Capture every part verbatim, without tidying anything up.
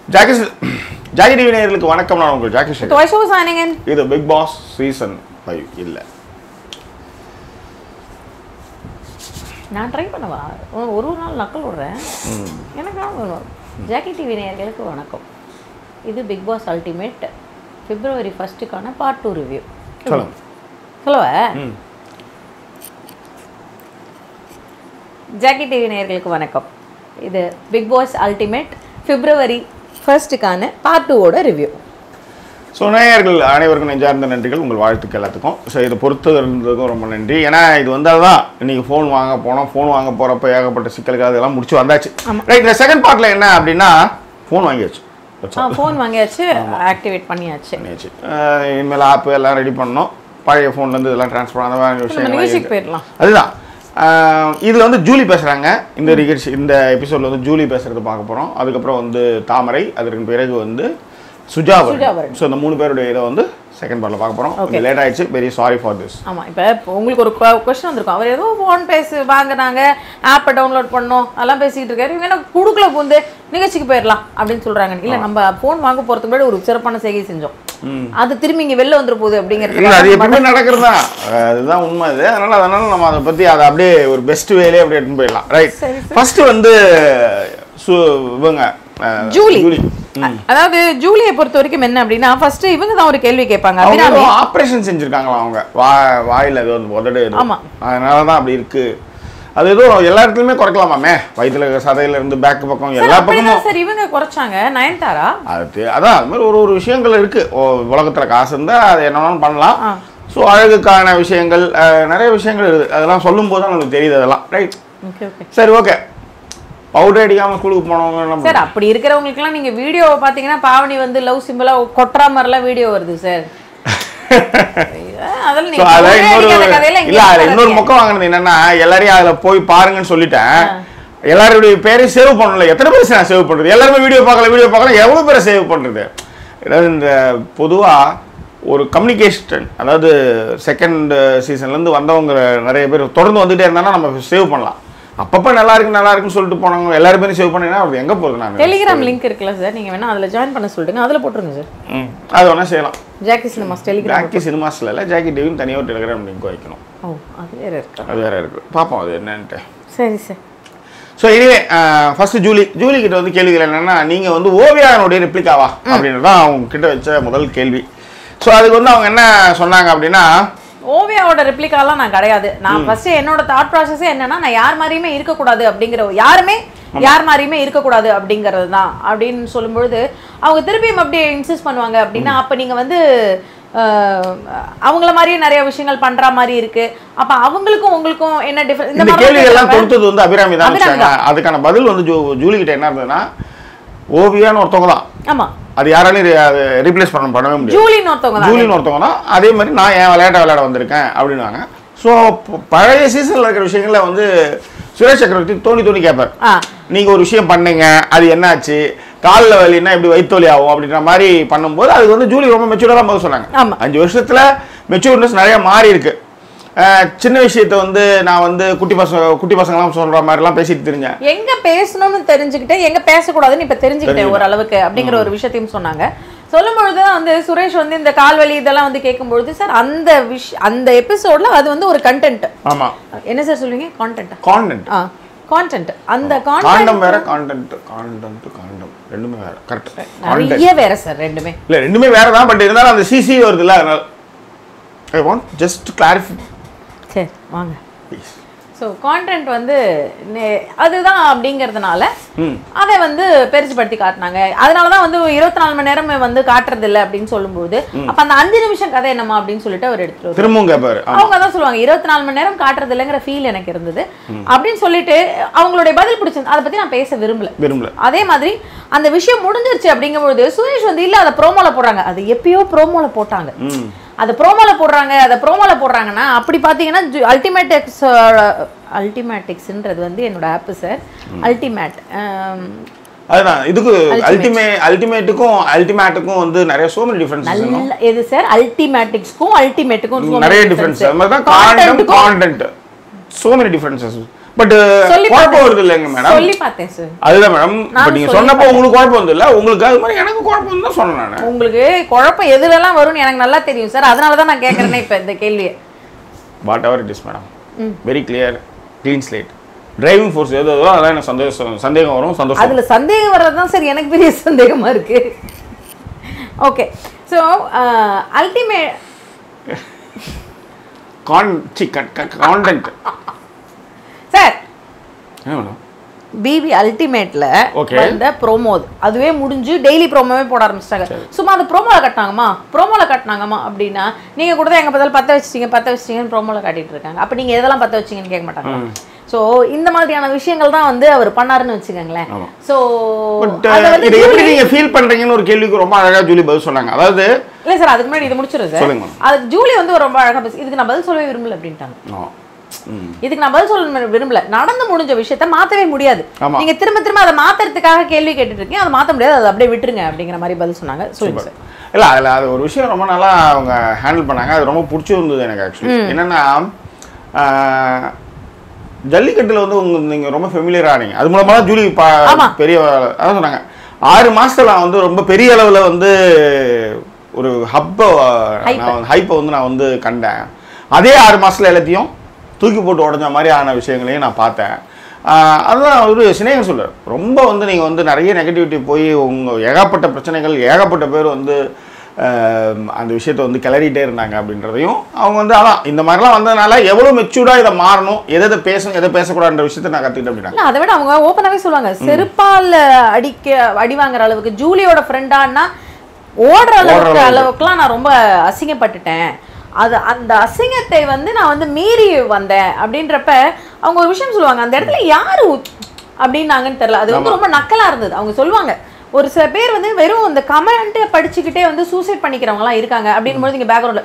Jackie Jackie T V நேயர்களுக்கு வணக்கம். நான் உங்கள் Jackie. Toy show signing in. இது Bigg Boss season five இல்ல. நான் ட்ரை பண்ணவா? ஒரு ஒரு நாள் நக்கல் விடுறேன். எனக்கு நான் ஜாக்கி டிவி நேயர்களுக்கு வணக்கம். இது Bigg Boss Ultimate February first கான part two review. சொல்லுங்க. சொல்லவா? ஜாக்கி டிவி நேயர்களுக்கு வணக்கம். இது Bigg Boss Ultimate February first கான part two ஓட ரிவ்யூ. ஸோ நேயர்கள் அனைவருக்கும் நெஞ்சார்ந்த நன்றிகள், உங்கள் வாழ்த்துக்கள் எல்லாத்துக்கும். ஸோ இதை பொறுத்து இருந்ததுக்கும் ரொம்ப நன்றி. ஏன்னா இது வந்தால் தான் இன்றைக்கி ஃபோன் வாங்க போனோம், ஃபோன் வாங்க போகிறப்ப ஏகப்பட்ட சிக்கல்கள் அதெல்லாம் முடிச்சு வந்தாச்சு. ரைட், இந்த செகண்ட் பார்ட்டில் என்ன அப்படின்னா ஃபோன் வாங்கியாச்சு. ஃபோன் வாங்கியாச்சு, ஆக்டிவேட் பண்ணியாச்சு பண்ணியாச்சு இனிமேல் ஆப் எல்லாம் ரெடி பண்ணோம். பழைய ஃபோன்லேருந்து இதெல்லாம் ட்ரான்ஸ்ஃபர் ஆன விஷயம் போயிடலாம். அதுதான் இதில் வந்து ஜூலி பேசுகிறாங்க. இந்த நிகழ்ச்சி இந்த எபிசோடில் வந்து ஜூலி பேசுகிறது பார்க்க போகிறோம். அதுக்கப்புறம் வந்து தாமரை, அதற்கு பிறகு வந்து சுஜாவரன். ஸோ இந்த மூணு பேருடைய இதை வந்து செகண்ட் பார்ட்டில் பார்க்க போகிறோம். லேட் ஆயிடுச்சு, வெரி சாரி ஃபார் திஸ். ஆமாம், இப்போ உங்களுக்கு ஒரு கொஸ்டின் வந்திருக்கும். அவர் ஏதோ ஃபோன் பேசி வாங்கினாங்க, ஆப்பை டவுன்லோட் பண்ணோம், அதெல்லாம் பேசிக்கிட்டு இருக்காரு. இவங்க என்ன குடுக்கல பூந்து நிகழ்ச்சிக்கு போயிடலாம் அப்படின்னு சொல்கிறாங்க. இல்லை, நம்ம ஃபோன் வாங்க போகிறதுக்கு முன்னாடி ஒரு சிறப்பான செய்கை செஞ்சோம். அது திரும்பி இங்கே வெளில வந்துட போகுது அப்படிங்கிறது அது எப்பவுமே நடக்கிறதா, அதுதான் உண்மை இது. அதனால அதனால நம்ம அதை பற்றி அதை அப்படியே ஒரு பெஸ்ட் வேலையே அப்படியே எடுத்துன்னு போயிடலாம். ரைட், ஃபர்ஸ்ட் வந்து இவங்க ஜூலி. அதாவது ஜூலியை பொறுத்த வரைக்கும் என்ன அப்படின்னா, ஃபர்ஸ்ட் இவங்க தான் ஒரு கேள்வி கேட்பாங்க. ஆப்ரேஷன் செஞ்சிருக்காங்களா அவங்க வாயில ஏதோ உதடு, அதனால தான் அப்படி இருக்கு. அது ஏதோ எல்லா இடத்துலயுமே குறைக்கலாமாமே, வயிற்றுல சதையில இருந்து பேக் பக்கம் எல்லா பக்கமும். சரி, இவங்க குறைச்சாங்க. நயன்தாரா அது அதான் அது மாதிரி ஒரு ஒரு விஷயங்கள் இருக்கு. உலகத்துல காசு இருந்தா அது என்னன்னு பண்ணலாம். ஸோ அழகுக்கான விஷயங்கள் நிறைய விஷயங்கள் இருக்குது. அதெல்லாம் சொல்லும் போது தான் நமக்கு தெரியுது அதெல்லாம். ரைட், சரி, ஓகே. பவுடர் அடிக்காம ஸ்கூலுக்கு போனவங்க சார், அப்படி இருக்கிறவங்களுக்குலாம் நீங்க வீடியோவை பாத்தீங்கன்னா பாவனி வந்து லவ் சிம்பிளா கொட்டுற மாதிரிலாம் வீடியோ வருது சார். இன்னொரு மொக்கம் வாங்கினது என்னன்னா, எல்லாரையும் அதுல போய் பாருங்கன்னு சொல்லிட்டேன். எல்லாருடைய பேரையும் சேவ் பண்ணல. எத்தனை பேர் நான் சேவ் பண்றது? எல்லாருமே வீடியோ பார்க்கல வீடியோ பார்க்கல எவ்வளவு பேரை சேவ் பண்றது? அதாவது இந்த பொதுவா ஒரு கம்யூனிகேஷன், அதாவது செகண்ட் சீசன்ல இருந்து வந்தவங்க நிறைய பேர் தொடர்ந்து வந்துட்டே இருந்தாங்கன்னா நம்ம சேவ் பண்ணலாம். அப்பப்போ நல்லா இருக்கு நல்லா இருக்குன்னு சொல்லிட்டு போனாங்க. எல்லாருமே சேவ் பண்ணீங்கன்னா அது எங்கே போகுது? நான் டெலிகிராம் லிங்க் இருக்குல்ல சார், நீங்கள் வேணா அதில் ஜாயின் பண்ண சொல்லிட்டுங்க, அதில் போட்டுருங்க சார். ம், அது வேணா செய்யலாம். Jackie cinemas telegram. ஜாக்கி சினிமாஸில் இல்லை, ஜாக்கி டிவின்னு தனியாக ஒரு டெலிகிராம் லிங்க் வைக்கணும். ஓ, அது வேற இருக்கு. அது வேற இருக்கு, பார்ப்போம் அது என்னன்ட்டு. சரி சார். ஸோ இனிவே ஃபர்ஸ்ட் ஜூலி ஜூலி கிட்ட வந்து கேள்விகள் என்னன்னா, நீங்கள் வந்து ஓவியானுடைய ரிப்ளிகாவா அப்படின்னு தான் அவங்க கிட்ட வச்ச முதல் கேள்வி. ஸோ அதுக்கு வந்து அவங்க என்ன சொன்னாங்க அப்படின்னா, ஓவியாவோட ரெப்ளிகாலாம் நான் கிடையாது. நான் ஃபர்ஸ்ட் என்னோட தாட் ப்ராசஸே என்னன்னா, நான் யார் மாதிரியுமே இருக்கக்கூடாது அப்படிங்கிற, யாருமே யார் மாதிரியுமே இருக்கக்கூடாது அப்படிங்கிறது தான் அப்படின்னு சொல்லும்பொழுது அவங்க திருப்பியும் அப்படியே இன்சிஸ்ட் பண்ணுவாங்க. அப்படின்னா அப்போ நீங்கள் வந்து அவங்கள மாதிரியே நிறைய விஷயங்கள் பண்ற மாதிரி இருக்கு. அப்ப அவங்களுக்கும் உங்களுக்கும் என்ன டிஃபரன்ஸ்? இந்த கேள்வி எல்லாம் கொடுத்தது வந்து அபிராமி தான். அதுக்கான பதில் வந்து ஜூலி கிட்ட என்ன இருந்ததுன்னா, ஓவியான்னு ஒருத்தவங்க தான். ஆமா, அது யாராலையும் ரீப்ளேஸ் பண்ண பண்ணவே முடியாது. ஜூலின்னு ஒருத்தவங்க ஜூலின்னு ஒருத்தவங்க தான். அதே மாதிரி நான் என் விளையாட்ட விளையாட வந்திருக்கேன் அப்படின்னாங்க. ஸோ பழைய சீசன்ல இருக்கிற விஷயங்கள வந்து சுரேஷ் சக்கரவர்த்தி தோணி தோணி கேட்பார். நீங்க ஒரு விஷயம் பண்ணீங்க, அது என்னாச்சு, காலில் வலின்னா எப்படி வயிற்று வலி ஆகும் அப்படின்ற மாதிரி பண்ணும்போது அதுக்கு வந்து ஜூலி ரொம்ப மெச்சூர்டாக தான் போது சொன்னாங்க. அஞ்சு வருஷத்துல மெச்சூர்னஸ் நிறைய மாறி இருக்கு. சின்ன விஷயத்த வந்து நான் வந்து குட்டி பசங்க குட்டி பசங்கலாம் சொல்ற மாதிரிலாம் பேசிட்டு தெரிஞ்சேன். எங்க பேசணும்னு தெரிஞ்சுக்கிட்டேன், எங்க பேசக்கூடாதுன்னு இப்ப தெரிஞ்சுக்கிட்டேன் ஒரு அளவுக்கு அப்படிங்கிற ஒரு விஷயத்தையும் சொன்னாங்க. சொல்லும் பொழுதுதான் வந்து சுரேஷ் வந்து இந்த கால்வலி இதெல்லாம் வந்து கேட்கும்பொழுது, சார் அந்த விஷயம் அந்த எபிசோட்ல அது வந்து ஒரு கண்டென்ட். ஆமா, என்ன சார் சொல்லுவீங்க? கான்டென்ட் கான்டென்ட் ஆ கான்டென்ட். அந்த காண்டம் வேற, கான்டென்ட் கான்டென்ட் காண்டம் ரெண்டுமே வேற. கரெக்ட், நிறைய வேற சார். ரெண்டுமே இல்ல, ரெண்டுமே வேற தான். பட் இருந்தாலும் அந்த சிசி வருதுல்ல, அதனால ஐ வாண்ட் ஜஸ்ட் கிளாரிஃபை. சரி, வாங்க ப்ளீஸ். ஸோ கான்டென்ட் வந்து அதுதான் அப்படிங்கிறதுனால அதை வந்து பெருசுபடுத்தி காட்டினாங்க. அதனால தான் வந்து இருபத்தி நாலு மணி நேரம் வந்து காட்டுறது இல்லை அப்படின்னு சொல்லும்போது, அப்போ அந்த அஞ்சு நிமிஷம் கதை என்னமா அப்படின்னு சொல்லிட்டு அவர் எடுத்துட்டு திரும்பவும் கேட்பாரு. அவங்க தான் சொல்லுவாங்க, இருபத்தி நாலு மணி நேரம் காட்டுறது இல்லைங்கிற ஃபீல் எனக்கு இருந்தது அப்படின்னு சொல்லிட்டு அவங்களுடைய பதில் பிடிச்சிருந்து. அதை பற்றி நான் பேச விரும்பல விரும்பல அதே மாதிரி அந்த விஷயம் முடிஞ்சிருச்சு அப்படிங்கும்போது சுரேஷ் வந்து இல்லை, அதை ப்ரோமோல போடுறாங்க. அது எப்பயோ ப்ரோமோல போட்டாங்க. அது ப்ரோமோல போடுறாங்க அதை ப்ரோமோல போடுறாங்கன்னா அப்படி பார்த்தீங்கன்னா அல்டிமேட்டிக்ஸ் அல்டிமேட்டிக்ஸ்ன்றது வந்து என்னோட ஆப் சார். அல்டிமேட் அதுதான். இதுக்கு அல்டிமேட் அல்டிமேட்டுக்கும் அல்டிமேட்டுக்கும் வந்து நிறைய சோ மெனி டிஃபரன்சஸ் இருக்கு. எது சார்? அல்டிமேட்டிக்ஸ்க்கும் அல்டிமேட்டுக்கும் நிறைய டிஃபரன்ஸ். அது மாதிரி தான் content content so many differences. But குழப்பம் வருது இல்லைங்க மேடம்? சொல்லி பார்த்தேன் சார். அதுதான் மேடம், இப்போ நீங்கள் சொன்னப்போ உங்களுக்கு குழப்பம் வந்து இல்லை, உங்களுக்கு அது மாதிரி எனக்கு குழப்பம் தான் சொன்னேன் நான். உங்களுக்கு குழப்பம் எதுலலாம் வரும்னு எனக்கு நல்லா தெரியும் சார், அதனால தான் நான் கேட்குறேனே இப்போ இந்த கேள்வியை. Whatever it is madam, very clear clean slate. Driving force எது எதோ அதான் எனக்கு சந்தோஷம், சந்தேகம் வரும், சந்தோஷம். அதில் சந்தேகம் வர்றது தான் சார் எனக்கு பெரிய சந்தேகமாக இருக்கு. ஓகே, ஸோ அல்டிமேட் கான் சி கான்டென்ட் சார் என்ன மேடம் பிபி அல்டிமேட்ல Okay. வந்த ப்ரோமோ அதுவே முடிஞ்சு டெய்லி ப்ரோமோவே போட ஆரம்பிச்சிட்டாங்க. சும்மா அந்த ப்ரோமோல கட்டினாங்கம்மா ப்ரோமோல கட்டினாங்கம்மா அப்படின்னா நீங்க கூட தான் எங்க பார்த்தாலும் பத்த வச்சிட்டீங்க பத்த வச்சிட்டீங்கன்னு ப்ரோமோல காட்டிட்டு இருக்காங்க. அப்ப நீங்க எதெல்லாம் பத்த வச்சிங்கன்னு கேட்க மாட்டாங்க. ஸோ இந்த மாதிரியான விஷயங்கள் தான் வந்து அவர் பண்ணாருன்னு வச்சுக்கோங்களேன். ஸோ இது எப்படி நீங்க ஃபீல் பண்றீங்கன்னு ஒரு கேள்விக்கு ரொம்ப அழகா ஜூலி பதில் சொன்னாங்க. அதாவது இல்ல சார், அதுக்கு முன்னாடி இது முடிச்சிருது சார். அது ஜூலி வந்து ரொம்ப அழகா பேசி இதுக்கு நான் பதில் சொல்லவே விரும்பல அப்படின்ட்டாங்க. இதுக்கு நான் பதில் சொல்ல விரும்பல. நடந்து முடிஞ்ச விஷயத்த மாத்தவே முடியாது. நீங்க திரும்ப திரும்ப அதை மாத்துறதுக்காக கேள்வி கேட்டுட்டு இருக்கீங்க, அதை மாத்த முடியாது, அதை அப்படியே விட்டுருங்க அப்படிங்கிற மாதிரி பதில் சொன்னாங்க. சொல்லுங்க சார். இல்ல அதுல அது ஒரு விஷயம் ரொம்ப நல்லா அவங்க ஹேண்டில் பண்ணாங்க. அது ரொம்ப பிடிச்சிருந்தது எனக்கு. ஆக்சுவலி என்னன்னா ஜல்லிக்கட்டுல வந்து உங்க நீங்க ரொம்ப ஃபெமிலியர் ஆனீங்க. அது மூலமா ஜூலி பெரிய அதான் சொன்னாங்க, ஆறு மாசத்துல நான் வந்து ரொம்ப பெரிய அளவுல வந்து ஒரு ஹப்ப ஹைப்பை வந்து நான் வந்து கண்டேன். அதே ஆறு மாசத்துல எல்லாத்தையும் தூக்கி போட்டு உடஞ்ச மாதிரி ஆன விஷயங்களையும் நான் பார்த்தேன். அதுதான் ஒரு சினேகன் சொல்றார். ரொம்ப வந்து நீங்கள் வந்து நிறைய நெகட்டிவிட்டி போய் உங்கள் ஏகப்பட்ட பிரச்சனைகள் ஏகப்பட்ட பேர் வந்து அந்த விஷயத்தை வந்து கிளறிட்டே இருந்தாங்க அப்படின்றதையும் அவங்க வந்து அதான் இந்த மாதிரிலாம் வந்ததுனால எவ்வளோ மெச்சூர்டாக இதை மாறணும், எதை எதை பேசணும் எதை பேசக்கூடாதுன்ற விஷயத்தை நான் கற்றுக்கிட்டேன் அப்படின்னா. அதை விட அவங்க ஓப்பனாகவே சொல்லுவாங்க, செருப்பால் அடிக்க அடி வாங்குற அளவுக்கு ஜூலியோட ஃப்ரெண்டானா ஓடுற அளவுக்கு அளவுக்குலாம் நான் ரொம்ப அசிங்கப்பட்டுட்டேன். அது அந்த அசிங்கத்தை வந்து நான் வந்து மீறி வந்தேன் அப்படின்றப்ப அவங்க ஒரு விஷயம் சொல்லுவாங்க, அந்த இடத்துல யாரு அப்படின்னாங்கன்னு தெரியல, அது வந்து ரொம்ப நக்கலா இருந்தது. அவங்க சொல்லுவாங்க ஒரு சில பேர் வந்து வெறும் அந்த கமெண்ட் படிச்சுக்கிட்டே வந்து சூசைட் பண்ணிக்கிறவங்க எல்லாம் இருக்காங்க அப்படின் போது இங்க பேக்ரவுண்ட்ல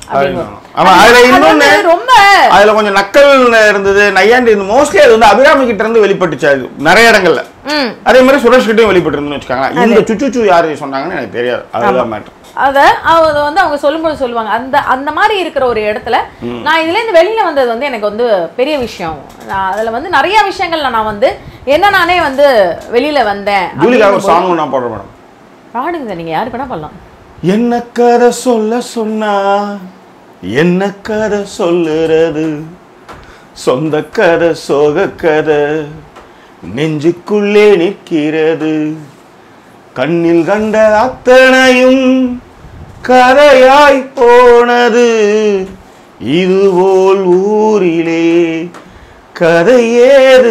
ரொம்ப அதுல கொஞ்சம் நக்கல் இருந்தது, நையாண்டி இருந்தது. மோஸ்ட்லி அது வந்து அபிராமி கிட்ட இருந்து வெளிப்பட்டுச்சு அது நிறைய இடங்கள்ல. அதே மாதிரி சுரேஷ் கிட்டையும் வெளிப்பட்டு இருந்துன்னு வச்சுக்காங்க. இந்த சுச்சு யாரு சொன்னாங்கன்னு எனக்கு தெரியாது. அதுதான் மேட்டர். அத அதை வந்து அவங்க சொல்லும்போது சொல்லுவாங்க, அந்த அந்த மாதிரி இருக்கிற ஒரு இடத்துல நான் இதுல இருந்து வெளியில வந்தது வந்து எனக்கு வந்து பெரிய விஷயம். நான் அதுல வந்து நிறைய விஷயங்கள்ல நான் வந்து என்ன நானே வந்து வெளியில வந்தேன். ஜூலிக்காக ஒரு சாங் நான் பாடுறேன் மேடம். பாடுங்க சார், நீங்க யாரு வேணா பாடலாம். என்ன கதை சொல்ல சொன்னா என்ன கதை சொல்லுறது, சொந்த கதை சோக கதை நெஞ்சுக்குள்ளே நிற்கிறது, கண்ணில் கண்ட அத்தனையும் கதையாய் போனது, இதுபோல் ஊரிலே கதை ஏது,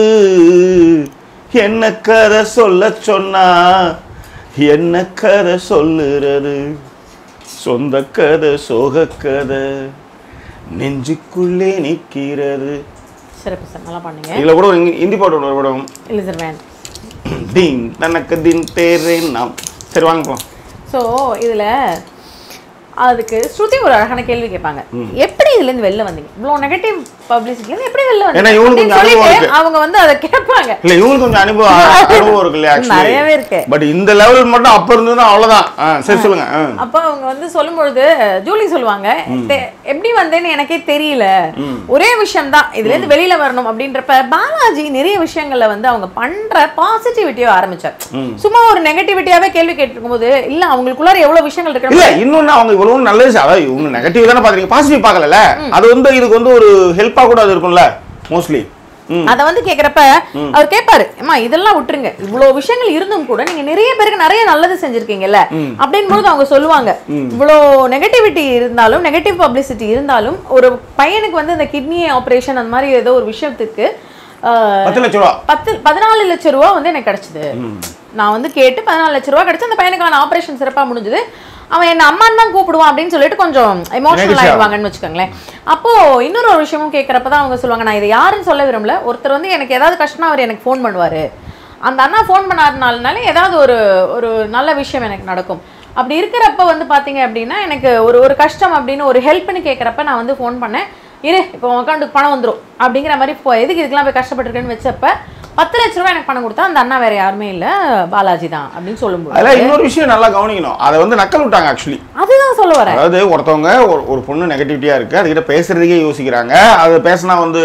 என்ன கதை சொல்ல சொன்னா என்ன கதை சொல்லுறது, சொந்த கதை சோக கதை நெஞ்சுக்குள்ளே நிற்கிறது. சிறப்பு சார், நல்லா பண்ணுங்க. இதுல கூட ஹிந்தி பாட்டு ஒரு படம் இல்ல சார் வேணும். தின் தனக்கு தின் தேரேன் நாம். சரி வாங்க போலாம். ஸோ இதுல அதுக்கு ஸ்ருதி ஒரு அழகான கேள்வி கேட்பாங்க, எப்படி இதுல இருந்து வெளில வந்தீங்க, இவ்வளவு நெகட்டிவ் பப்ளிசிட்டில இருந்து எப்படி வெளில வந்தீங்க அவங்க வந்து அதை கேட்பாங்க. இல்ல இவங்களுக்கு கொஞ்சம் அனுபவம் அனுபவம் இருக்கு இல்லையா? நிறையவே இருக்கு. பட் இந்த லெவல் மட்டும் அப்ப இருந்ததுன்னா அவ்வளவுதான். சரி சொல்லுங்க. அப்ப அவங்க வந்து சொல்லும்பொழுது ஜூலி சொல்லுவாங்க, எப்படி வந்தேன்னு எனக்கே தெரியல, ஒரே விஷயம் தான் இதுல இருந்து வெளியில வரணும் அப்படின்றப்ப பாலாஜி நிறைய விஷயங்கள்ல வந்து அவங்க பண்ற பாசிட்டிவிட்டியோ ஆரம்பிச்சார். சும்மா ஒரு நெகட்டிவிட்டியாவே கேள்வி கேட்டிருக்கும் போது இல்ல அவங்களுக்குள்ளார எவ்வளவு விஷயங்கள் இருக்கு. இல்ல இன்னொன்னு அவங்க இவ்வளவு நல்லது, அதாவது இவங்க நெகட்டிவ் தானே பாக்குறீங்க, பாசிட்டிவ் பார்க்கல. அது வந்து இதுக்கு வந்து ஒரு ஹெல்ப்பா கூட அது இருக்கும்ல மோஸ்ட்லி. அத வந்து கேக்குறப்ப அவர் கேட்பாரு, அம்மா இதெல்லாம் விட்டுருங்க, இவ்வளவு விஷயங்கள் இருந்தும் கூட நீங்க நிறைய பேருக்கு நிறைய நல்லது செஞ்சிருக்கீங்கல்ல அப்படின் போது அவங்க சொல்லுவாங்க, இவ்வளவு நெகட்டிவிட்டி இருந்தாலும் நெகட்டிவ் பப்ளிசிட்டி இருந்தாலும் ஒரு பையனுக்கு வந்து இந்த கிட்னி ஆபரேஷன் அந்த மாதிரி ஏதோ ஒரு விஷயத்துக்கு பத்து லட்சம் ரூபா பத்து பதினாலு லட்சம் ரூபா வந்து எனக்கு கிடைச்சது. நான் வந்து கேட்டு பதினாலு லட்சம் ரூபா கிடைச்சு அந்த பையனுக்கான ஆபரேஷன் சிறப்பா முடிஞ்சது. அவன் என்ன அம்மான்னு தான் கூப்பிடுவான் அப்படின்னு சொல்லிட்டு கொஞ்சம் எமோஷனல் ஆயிடுவாங்கன்னு வச்சுக்கோங்களேன். அப்போ இன்னொரு ஒரு விஷயமும் கேட்கறப்பதான் அவங்க சொல்லுவாங்க, நான் இதை யாருன்னு சொல்ல விரும்பல, ஒருத்தர் வந்து எனக்கு ஏதாவது கஷ்டம் அவர் எனக்கு ஃபோன் பண்ணுவாரு, அந்த அண்ணா ஃபோன் பண்ணாருனாலே ஏதாவது ஒரு ஒரு நல்ல விஷயம் எனக்கு நடக்கும். அப்படி இருக்கிறப்ப வந்து பாத்தீங்க அப்படின்னா எனக்கு ஒரு ஒரு கஷ்டம் அப்படின்னு ஒரு ஹெல்ப்னு கேட்கறப்ப நான் வந்து ஃபோன் பண்ணேன், இரு இப்போ உன் அக்கௌண்ட்டுக்கு பணம் வந்துடும் அப்படிங்கிற மாதிரி இப்போ எதுக்கு இதுக்கெல்லாம் போய் கஷ்டப்பட்டுருக்கேன்னு வச்சப்ப பத்து லட்ச ரூபாய் எனக்கு பணம் கொடுத்தா அந்த அண்ணா வேற யாருமே இல்ல பாலாஜி தான் அப்படின்னு சொல்லும்போது அதெல்லாம் இன்னொரு விஷயம் நல்லா கவனிக்கணும். அதை வந்து நக்கல் விட்டாங்க ஆக்சுவலி. அதுதான் சொல்ல வரேன். அதாவது ஒருத்தவங்க ஒரு பொண்ணு நெகட்டிவிட்டியா இருக்கு, அதுக்கிட்ட பேசுறதுக்கே யோசிக்கிறாங்க, அது பேசினா வந்து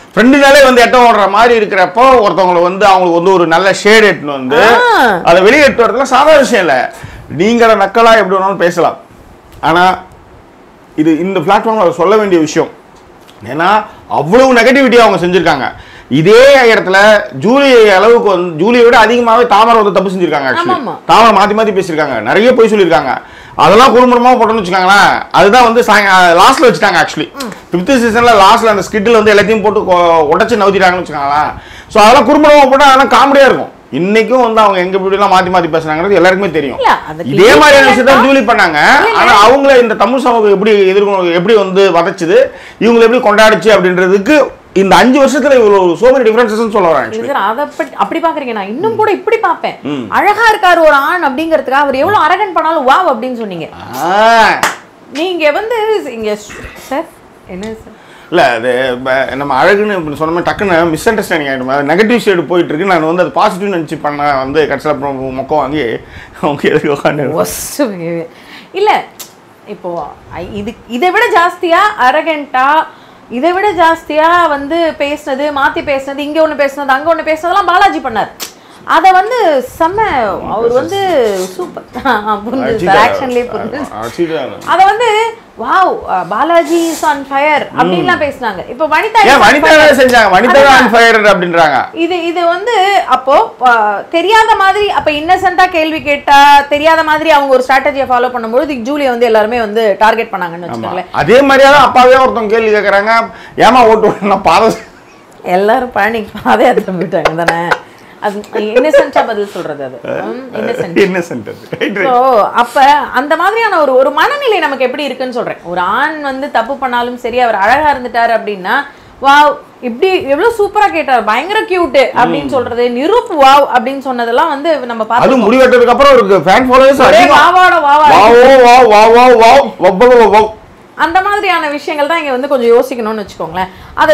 ஃப்ரெண்டுனாலே வந்து எட்ட ஓடுற மாதிரி இருக்கிறப்போ ஒருத்தவங்களை வந்து அவங்களுக்கு வந்து ஒரு நல்ல ஷேட் எட்டுன்னு வந்து அதை வெளியே எட்டு வரதுலாம் சாதாரண விஷயம் இல்லை. நீங்கள நக்கலா எப்படி வேணாலும் பேசலாம், ஆனால் இது இந்த பிளாட்ஃபார்மில் சொல்ல வேண்டிய விஷயம். ஏன்னா அவ்வளவு நெகட்டிவிட்டி அவங்க செஞ்சுருக்காங்க. இதே இடத்துல ஜூலி அளவுக்கு வந்து ஜூலியை விட அதிகமாகவே தாமரை வந்து தப்பு செஞ்சுருக்காங்க. ஆக்சுவலி தாமரை மாற்றி மாற்றி பேசியிருக்காங்க, நிறைய போய் சொல்லியிருக்காங்க. அதெல்லாம் குடும்பமாக போட்டோன்னு வச்சுக்காங்களேன். அதுதான் வந்து லாஸ்ட்ல வச்சுட்டாங்க. ஆக்சுவலி ஃபிஃப்த் சீசன்ல லாஸ்ட்ல அந்த ஸ்கிட்டில் வந்து எல்லாத்தையும் போட்டு உடச்சு நவுத்திட்டாங்கன்னு வச்சுக்காங்களேன். ஸோ அதெல்லாம் குடும்பமாக போட்டால் அதெல்லாம் காமெடியா இருக்கும். இன்னைக்கும் வந்து அவங்க எங்க இப்படிலாம் மாத்தி மாத்தி பேசுறாங்கிறது எல்லாருக்குமே தெரியும். இதே மாதிரியான விஷயத்தை ஜூலி பண்ணாங்க. ஆனா அவங்கள இந்த தமிழ் சமூகம் எப்படி எதிர்கொண்டு எப்படி வந்து வதச்சுது, இவங்களை எப்படி கொண்டாடிச்சு அப்படின்றதுக்கு இந்த அஞ்சு வருஷத்துல இவ்வளவு சோ மெனி டிஃபரன்சஸ் சொல்ல வராங்க. அத அப்படி பாக்குறீங்க. நான் இன்னும் கூட இப்படி பாப்பேன். அழகா இருக்காரு ஒரு ஆண் அப்படிங்கிறதுக்காக அவர் எவ்வளவு அரகன் பண்ணாலும் வாவ் அப்படின்னு சொன்னீங்க. நீங்க வந்து இங்க சார் என்ன சார் இல்லை, அது நம்ம அழகுன்னு சொன்ன மாதிரி டக்குன்னு மிஸ் அண்டர்ஸ்டாண்டிங் ஆகிடும். அது நெகட்டிவ் சைடு போயிட்டு இருக்கு. நான் வந்து அது பாசிட்டிவ் நினச்சி பண்ண வந்து கடைசியில் அப்புறம் மொக்கம் வாங்கி அவங்க எதுக்கு உட்காந்து இல்லை. இப்போ இது இதை விட ஜாஸ்தியா அரகண்டா, இதை விட ஜாஸ்தியா வந்து பேசுனது, மாற்றி பேசுனது, இங்கே ஒன்று பேசுனது அங்கே ஒன்று பேசுனதெல்லாம் பாலாஜி பண்ணார். அதை வந்து செம்ம அவர் வந்து சூப்பர் புரிஞ்சு ஆக்ஷன்லேயே புரிஞ்சு அதை வந்து wow Balaji is on fire அப்படின்லாம் பேசினாங்க. இப்போ வனிதா வனிதா செஞ்சாங்க, வனிதா ஆன் ஃபயர் அப்படின்றாங்க. இது இது வந்து அப்போ தெரியாத மாதிரி அப்ப இன்னசென்ட்டா கேள்வி கேட்டா தெரியாத மாதிரி அவங்க ஒரு ஸ்ட்ராட்டஜியை ஃபாலோ பண்ணும்போது ஜூலியை வந்து எல்லாருமே வந்து டார்கெட் பண்ணாங்கன்னு வச்சுக்கோங்களேன். அதே மாதிரியா தான் அப்பாவே ஒருத்தவங்க கேள்வி கேட்கறாங்க, ஏமா ஓட்டு பாத எல்லாரும் பழனி பாதை எடுத்து போயிட்டாங்க தானே. அது இன்னசென்ட்டா பதில் சொல்றது. அது இன்னசென்ட். சோ அப்ப அந்த மாதிரியான ஒரு ஒரு மனநிலை நமக்கு எப்படி இருக்குன்னு சொல்றேன். ஒரு ஆண் வந்து தப்பு பண்ணாலும் சரி, அவர் அழகா இருந்துட்டாரு அப்படின்னா வாவ் இப்படி எவ்வளவு சூப்பரா கேட்டார், பயங்கர கியூட் அப்படின்னு சொல்றது, நிரூப் வாவ் அப்படின்னு சொன்னதெல்லாம் வந்து நம்ம பார்த்து அது முடிவெட்டதுக்கு அப்புறம் ஒரு ஃபேன் ஃபாலோவர்ஸ் வாவாட வாவா wow wow wow wow wow அந்த மாதிரியான விஷயங்கள் தான் இங்க வந்து கொஞ்சம் யோசிக்கணும்னு வச்சுக்கோங்களேன். அது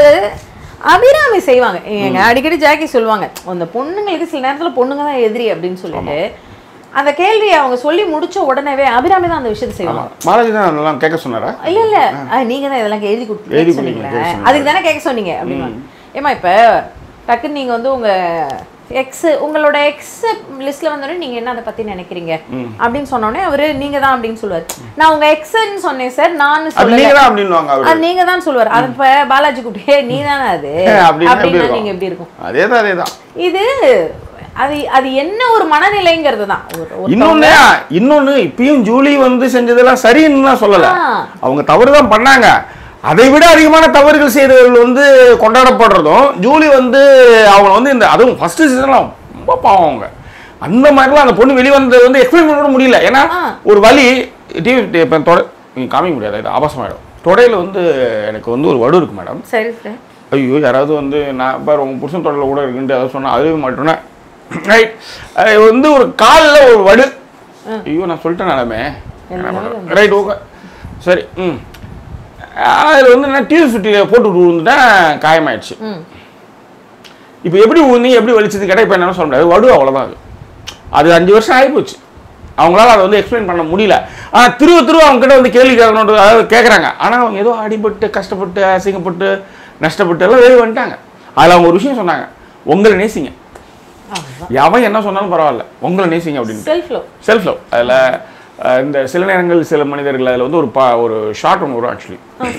அபிராமி செய்வாங்க. எங்க அடிக்கடி ஜாக்கி சொல்லுவாங்க, அந்த பொண்ணுங்களுக்கு சில நேரத்துல பொண்ணுங்க தான் எதிரி அப்படின்னு சொல்லிட்டு அந்த கேள்வியை அவங்க சொல்லி முடிச்ச உடனே அபிராமி தான் அந்த விஷயத்தை செய்வாங்க. மாலாஜி தான் அதெல்லாம் கேட்க சொன்னாரா? இல்ல இல்ல நீங்க தான் இதெல்லாம் எழுதி கொடுத்து சொன்னீங்க, அதுக்கு தானே கேட்க சொன்னீங்க அப்படின்னு. ஏமா இப்ப டக்குன்னு நீங்க வந்து உங்க எக்ஸ் உங்களோட எக்ஸ் லிஸ்ட்ல வந்தோடனே நீங்க என்ன அதை பத்தி நினைக்கிறீங்க அப்படின்னு சொன்னோடனே அவரு நீங்க தான் அப்படின்னு சொல்லுவாரு. நான் உங்க எக்ஸ்ன்னு சொன்னேன் சார், நான் சொல்லுவேன் நீங்க தான் சொல்லுவாரு. அது இப்ப பாலாஜி கூப்பிட்டு நீ தானே அது அப்படின்னா நீங்க எப்படி இருக்கும்? அதேதான் அதேதான். இது அது அது என்ன ஒரு மனநிலைங்கிறது தான். இன்னொன்னு இன்னொன்னு இப்பயும் ஜூலி வந்து செஞ்சதெல்லாம் சரின்னு தான் சொல்லல, அவங்க தவறுதான் பண்ணாங்க. அதை விட அதிகமான தவறுகள் செய்தவர்கள் வந்து கொண்டாடப்படுறதும், ஜூலி வந்து அவங்க வந்து இந்த அதுவும் ஃபர்ஸ்ட் சீசன்லாம் ரொம்ப பாவம் அவங்க. அந்த மாதிரிலாம் அந்த பொண்ணு வெளியே வந்தது வந்து எக்ஸ்பிளைன் பண்ண முடியல. ஏன்னா ஒரு வலி டிவி இப்போ தொட நீங்கள் காமிக்க முடியாது, இது ஆபாசமாயிடும். தொடையில் வந்து எனக்கு வந்து ஒரு வடு இருக்கு மேடம். சரி சார். ஐயோ யாராவது வந்து நான் இப்போ உங்கள் புருஷன் தொடையில் கூட இருக்குன்ட்டு அதை சொன்னால் அதுவே மாட்டோன்னே ரைட் வந்து ஒரு காலில் ஒரு வடு. ஐயோ நான் சொல்லிட்டேன் நிலமே ரைட் ஓகே சரி. ம் அதில் வந்து நான் டிவி சுட்டியில் போட்டு விட்டு விழுந்துட்டேன், காயமாயிடுச்சு. இப்போ எப்படி நீ எப்படி வலிச்சது கேட்டால் இப்போ என்ன சொல்ல முடியாது, வடு அவ்வளோதான். அது அது அஞ்சு வருஷம் ஆகிப்போச்சு, அவங்களால அதை வந்து எக்ஸ்பிளைன் பண்ண முடியல. ஆனால் திருவ திருவ அவங்க கிட்ட வந்து கேள்வி கேட்கணும் அதாவது கேட்குறாங்க. ஆனால் அவங்க ஏதோ அடிபட்டு கஷ்டப்பட்டு அசிங்கப்பட்டு நஷ்டப்பட்டு எல்லாம் வெளியே வந்துட்டாங்க. அதில் அவங்க ஒரு விஷயம் சொன்னாங்க, உங்களை நேசிங்க, எவன் என்ன சொன்னாலும் பரவாயில்ல உங்களை நேசிங்க அப்படின்னு. Self love self love. அதில் இந்த சில நேரங்கள் சில மனிதர்கள் அதில் வந்து ஒரு பா ஒரு ஷார்ட் ஒன்று வரும். ஆக்சுவலி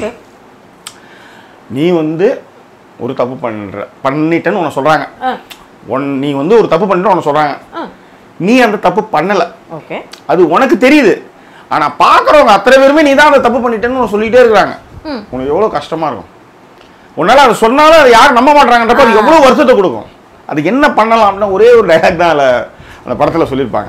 நீ வந்து ஒரு தப்பு பண்ணுற பண்ணிட்டேன்னு உன்னை சொல்கிறாங்க, ஒன் நீ வந்து ஒரு தப்பு பண்ணிட்டு உன்னை சொல்கிறாங்க, நீ அந்த தப்பு பண்ணலை, ஓகே அது உனக்கு தெரியுது. ஆனால் பார்க்குறவங்க அத்தனை பேருமே நீ தான் அந்த தப்பு பண்ணிட்டேன்னு சொல்லிகிட்டே இருக்கிறாங்க. உனக்கு எவ்வளோ கஷ்டமாக இருக்கும். உன்னால் அதை சொன்னாலும் அதை யாரும் நம்ப மாட்டாங்கன்றப்ப அது எவ்வளோ வருத்தத்தை கொடுக்கும். அதுக்கு என்ன பண்ணலாம் அப்படின்னா ஒரே ஒரு டைலாக் தான் அதில் அந்த படத்தில் சொல்லியிருப்பாங்க,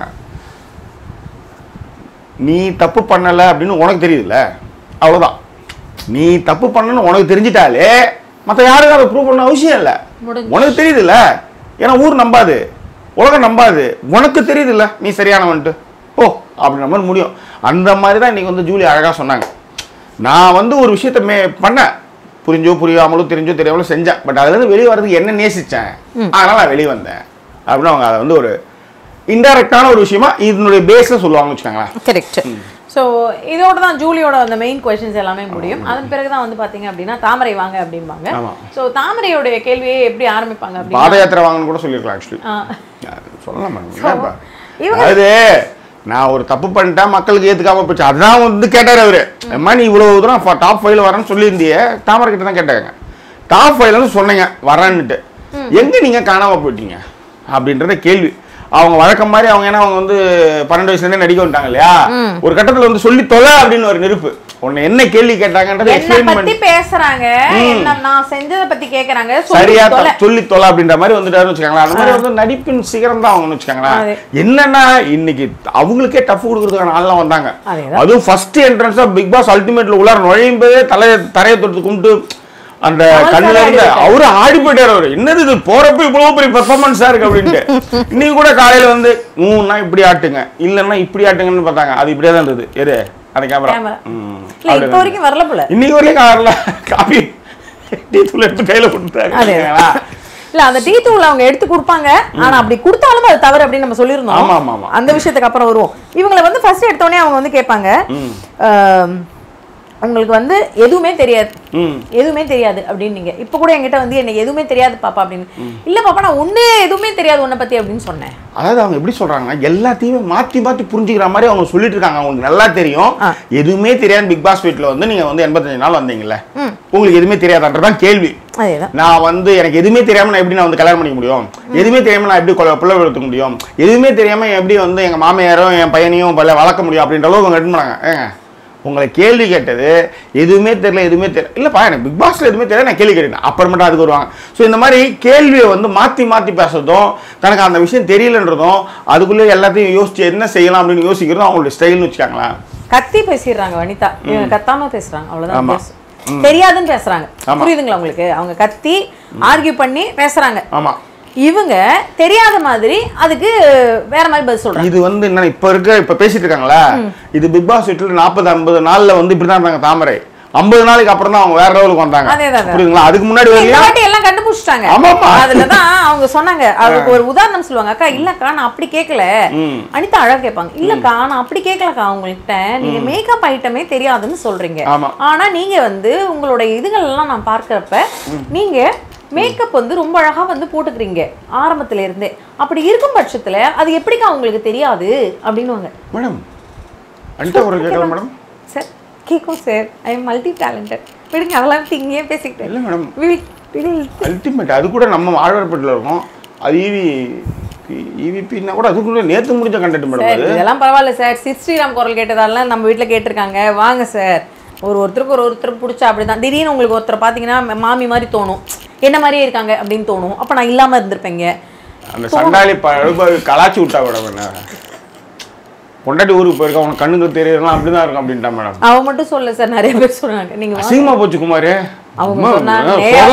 நீ தப்பு பண்ணலை அப்படின்னு உனக்கு தெரியுதுல்ல அவ்வளோதான். நீ தப்பு பண்ணணும்னு உனக்கு தெரிஞ்சிட்டாலே மற்ற யாருக்கும் அதை ப்ரூவ் பண்ண அவசியம் இல்லை. உனக்கு தெரியுதுல்ல, ஏன்னா ஊர் நம்பாது, உலகம் நம்பாது, உனக்கு தெரியுதுல்ல நீ சரியானவன்ட்டு ஓ அப்படி நம்ம முடியும். அந்த மாதிரி தான் இன்றைக்கி வந்து ஜூலி அழகாக சொன்னாங்க. நான் வந்து ஒரு விஷயத்த மே பண்ணேன், புரிஞ்சோ புரியாமலோ தெரிஞ்சோ தெரியாமலோ செஞ்சேன், பட் அதுலேருந்து வெளியே வர்றதுக்கு என்ன நேசித்தேன், அதனால் நான் வெளியே வந்தேன் அப்படின்னு அவங்க அதை வந்து ஒரு இன்டைரக்டான ஒரு விஷயமா இதனுடைய பேஸ்ல சொல்லுவாங்கன்னு வச்சுக்கோங்களேன். கரெக்ட். ஸோ இதோட தான் ஜூலியோட அந்த மெயின் கொஸ்டின்ஸ் எல்லாமே முடியும். அதன் பிறகு தான் வந்து பார்த்தீங்க அப்படின்னா தாமரை வாங்க அப்படிம்பாங்க. ஸோ தாமரையோடைய கேள்வியை எப்படி ஆரம்பிப்பாங்க அப்படின்னு பாத யாத்திரை வாங்கன்னு கூட சொல்லியிருக்கலாம் ஆக்சுவலி. சொல்லலாம் மேடம். அது நான் ஒரு தப்பு பண்ணிட்டேன் மக்களுக்கு ஏற்றுக்காம போச்சு அதுதான் வந்து கேட்டார் அவரு. அம்மா நீ இவ்வளோ தூரம் டாப் ஃபைவ்ல வரேன்னு சொல்லியிருந்தியே தாமரை கிட்ட தான் கேட்டாங்க. டாப் ஃபைவ்லன்னு சொன்னீங்க வரேன்னுட்டு எங்கே நீங்கள் காணாமல் போயிட்டீங்க அப்படின்றத கேள்வி. அவங்க வழக்கம் மாதிரி அவங்க ஏன்னா அவங்க வந்து பன்னெண்டு வயசுலேருந்தே நடிக்க வந்துட்டாங்க இல்லையா, ஒரு கட்டத்தில் வந்து சொல்லி தொலை அப்படின்னு ஒரு நெருப்பு. உன்னை என்ன கேள்வி கேட்டாங்கன்றத எக்ஸ்பிளைன் பண்ணி பேசுறாங்க, நான் செஞ்சதை பத்தி கேக்குறாங்க, சரியா சொல்லி தொலை அப்படின்ற மாதிரி வந்துட்டாருன்னு வச்சுக்காங்களா. அந்த மாதிரி வந்து நடிப்பின் சிகரம் தான் அவங்கன்னு வச்சுக்காங்களேன். என்னன்னா இன்னைக்கு அவங்களுக்கே டஃப் கொடுக்கறதுக்கான ஆள்லாம் வந்தாங்க. அதுவும் ஃபர்ஸ்ட் என்ட்ரன்ஸா பிக் பாஸ் அல்டிமேட்ல உள்ளார நுழையும் போதே தலை தரையை தொட்டு கும்பிட்டு அந்த கண்ணுல இருந்து அவரு ஆடி போயிட்டாரு. அவரு என்னது இது போறப்ப இவ்வளவு பெரிய பெர்ஃபார்மன்ஸா இருக்கு அப்படின்ட்டு. இன்னைக்கு கூட காலையில வந்து மூணுனா இப்படி ஆட்டுங்க இல்லன்னா இப்படி ஆட்டுங்கன்னு பார்த்தாங்க. அது இப்படியே தான் இருந்தது. எது அந்த கேமரா இப்போ வரைக்கும் வரல போல. இன்னைக்கு வரைக்கும் வரல. காபி டீ தூள் எடுத்து கையில கொடுத்தாங்க. இல்ல அந்த டீ தூள் அவங்க எடுத்து கொடுப்பாங்க. ஆனா அப்படி கொடுத்தாலும் அது தவறு அப்படின்னு நம்ம சொல்லியிருந்தோம். ஆமா ஆமா அந்த விஷயத்துக்கு அப்புறம் வருவோம். இவங்களை வந்து ஃபர்ஸ்ட் எடுத்தோடனே அவங்க வந்து கேட்பாங்க உங்களுக்கு வந்து எதுவுமே தெரியாது எதுவுமே தெரியாது அப்படின்னு. நீங்க இப்ப கூட என்கிட்ட வந்து எனக்கு எதுவுமே தெரியாது பாப்பா அப்படின்னு. இல்ல பாப்பா நான் ஒண்ணே எதுவுமே தெரியாது உன்னை பத்தி அப்படின்னு சொன்னேன். அதாவது அவங்க எப்படி சொல்றாங்கன்னா எல்லாத்தையுமே மாத்தி மாத்தி புரிஞ்சுக்கிற மாதிரி அவங்க சொல்லிட்டு இருக்காங்க. அவங்களுக்கு நல்லா தெரியும் எதுவுமே தெரியாது. பிக் பாஸ் வீட்ல வந்து நீங்க வந்து எண்பத்தஞ்சு நாள் வந்தீங்கல்ல, உங்களுக்கு எதுவுமே தெரியாதுன்றதான் கேள்வி. நான் வந்து எனக்கு எதுவுமே தெரியாம நான் எப்படி நான் வந்து கல்யாணம் பண்ணிக்க முடியும், எதுவுமே தெரியாம நான் எப்படி பிள்ளை வளர்த்துக்க முடியும், எதுவுமே தெரியாம எப்படி வந்து எங்க மாமியாரும் என் பையனையும் வளர்க்க முடியும் அப்படின்ற அளவு அவங்க எடுத்து பண்ணாங்க. ஏங்க உங்களை கேள்வி கேட்டது எதுவுமே தெரியல எதுவுமே தெரியல இல்லப்பா எனக்கு பிக் பாஸ்ல எதுவுமே தெரியல நான் கேள்வி கேட்டேன் அப்புறமேட்டா அதுக்கு வருவாங்க. ஸோ இந்த மாதிரி கேள்வியை வந்து மாற்றி மாற்றி பேசுறதும் தனக்கு அந்த விஷயம் தெரியலன்றதும் அதுக்குள்ளே எல்லாத்தையும் யோசிச்சு என்ன செய்யலாம் அப்படின்னு யோசிக்கிறதும் அவங்களுடைய ஸ்டைல்னு வச்சுக்காங்களா. கத்தி பேசிடுறாங்க வனிதா, இவங்க கத்தாம பேசுறாங்க அவ்வளவுதான். தெரியாதுன்னு பேசுறாங்க. புரியுதுங்களா உங்களுக்கு? அவங்க கத்தி ஆர்கியூ பண்ணி பேசுறாங்க. ஆமா இவங்க தெரியாத மாதிரி அதுக்கு வேற மாதிரி பதில் சொல்றாங்க. இது வந்து என்ன இப்ப இருக்க இப்ப பேசிட்டு இருக்காங்களா, இது பிக் பாஸ் வீட்டுல நாற்பது ஐம்பது நாள்ல வந்து இப்படிதான் இருந்தாங்க தாமரை. ஐம்பது நாளைக்கு அப்புறம் தான் அவங்க வேற லெவலுக்கு வந்தாங்க. புரியுதுங்களா? அதுக்கு முன்னாடி எல்லாம் கண்டுபிடிச்சிட்டாங்க. அதுலதான் அவங்க சொன்னாங்க. அதுக்கு ஒரு உதாரணம் சொல்லுவாங்க. அக்கா இல்லக்கா நான் அப்படி கேட்கல. அனிதா அழகா கேட்பாங்க. இல்லக்கா நான் அப்படி கேட்கலக்கா உங்கள்கிட்ட நீங்க மேக்கப் ஐட்டமே தெரியாதுன்னு சொல்றீங்க. ஆனா நீங்க வந்து உங்களோட இதுகள் எல்லாம் நான் பார்க்கறப்ப நீங்க மேக்கப் வந்து ரொம்ப அழகா வந்து போட்டுக்கிறீங்க ஆரம்பத்துல இருந்தே. அப்படி இருக்கும் பட்சத்துல அது எப்படிக்கா உங்களுக்கு தெரியாது அப்படின்னுவாங்க. மேடம் அனிதா ஒரு கேட்கலாம் மேடம். சார் கேட்கும் sir, I am multi talented. விடுங்க அதெல்லாம் திங்கே பேசிக்கிட்டேன். இல்லை மேடம் அல்டிமேட் அது கூட நம்ம ஆழ்வார்பேட்டில் இருக்கோம். அது ஈவி ஈவிபின்னா கூட அதுக்குள்ள நேற்று முடிஞ்ச கண்டென்ட் மேடம். அது இதெல்லாம் பரவாயில்ல சார். சித் ஸ்ரீராம் குரல் கேட்டதால நம்ம வீட்டில் கேட்டிருக்காங்க. வாங்க சார். ஒரு ஒருத்தருக்கு ஒரு ஒருத்தர் பிடிச்சா அப்படிதான். திடீர்னு உங்களுக்கு ஒருத்தர் பார்த்தீங்கன்னா மாமி மாதிரி தோணும், என்ன மாதிரியே இருக்காங்க அப்படின்னு தோணும். அப்போ நான் இல்லாமல் இருந்திருப்பேங்க. அந்த சண்டாளி கலாச்சி விட்டா மேடம் என்ன பொண்டாட்டி ஊருக்கு போயிருக்கா உனக்கு கண்ணுக்கு தெரியலாம் அப்படிதான் இருக்கும் அப்படின்ட்டா மேடம். அவ மட்டும் சொல்ல சார், நிறைய பேர் சொல்றாங்க. நீங்க அசிங்கமா போச்சு குமார். அவங்க சொன்னாங்க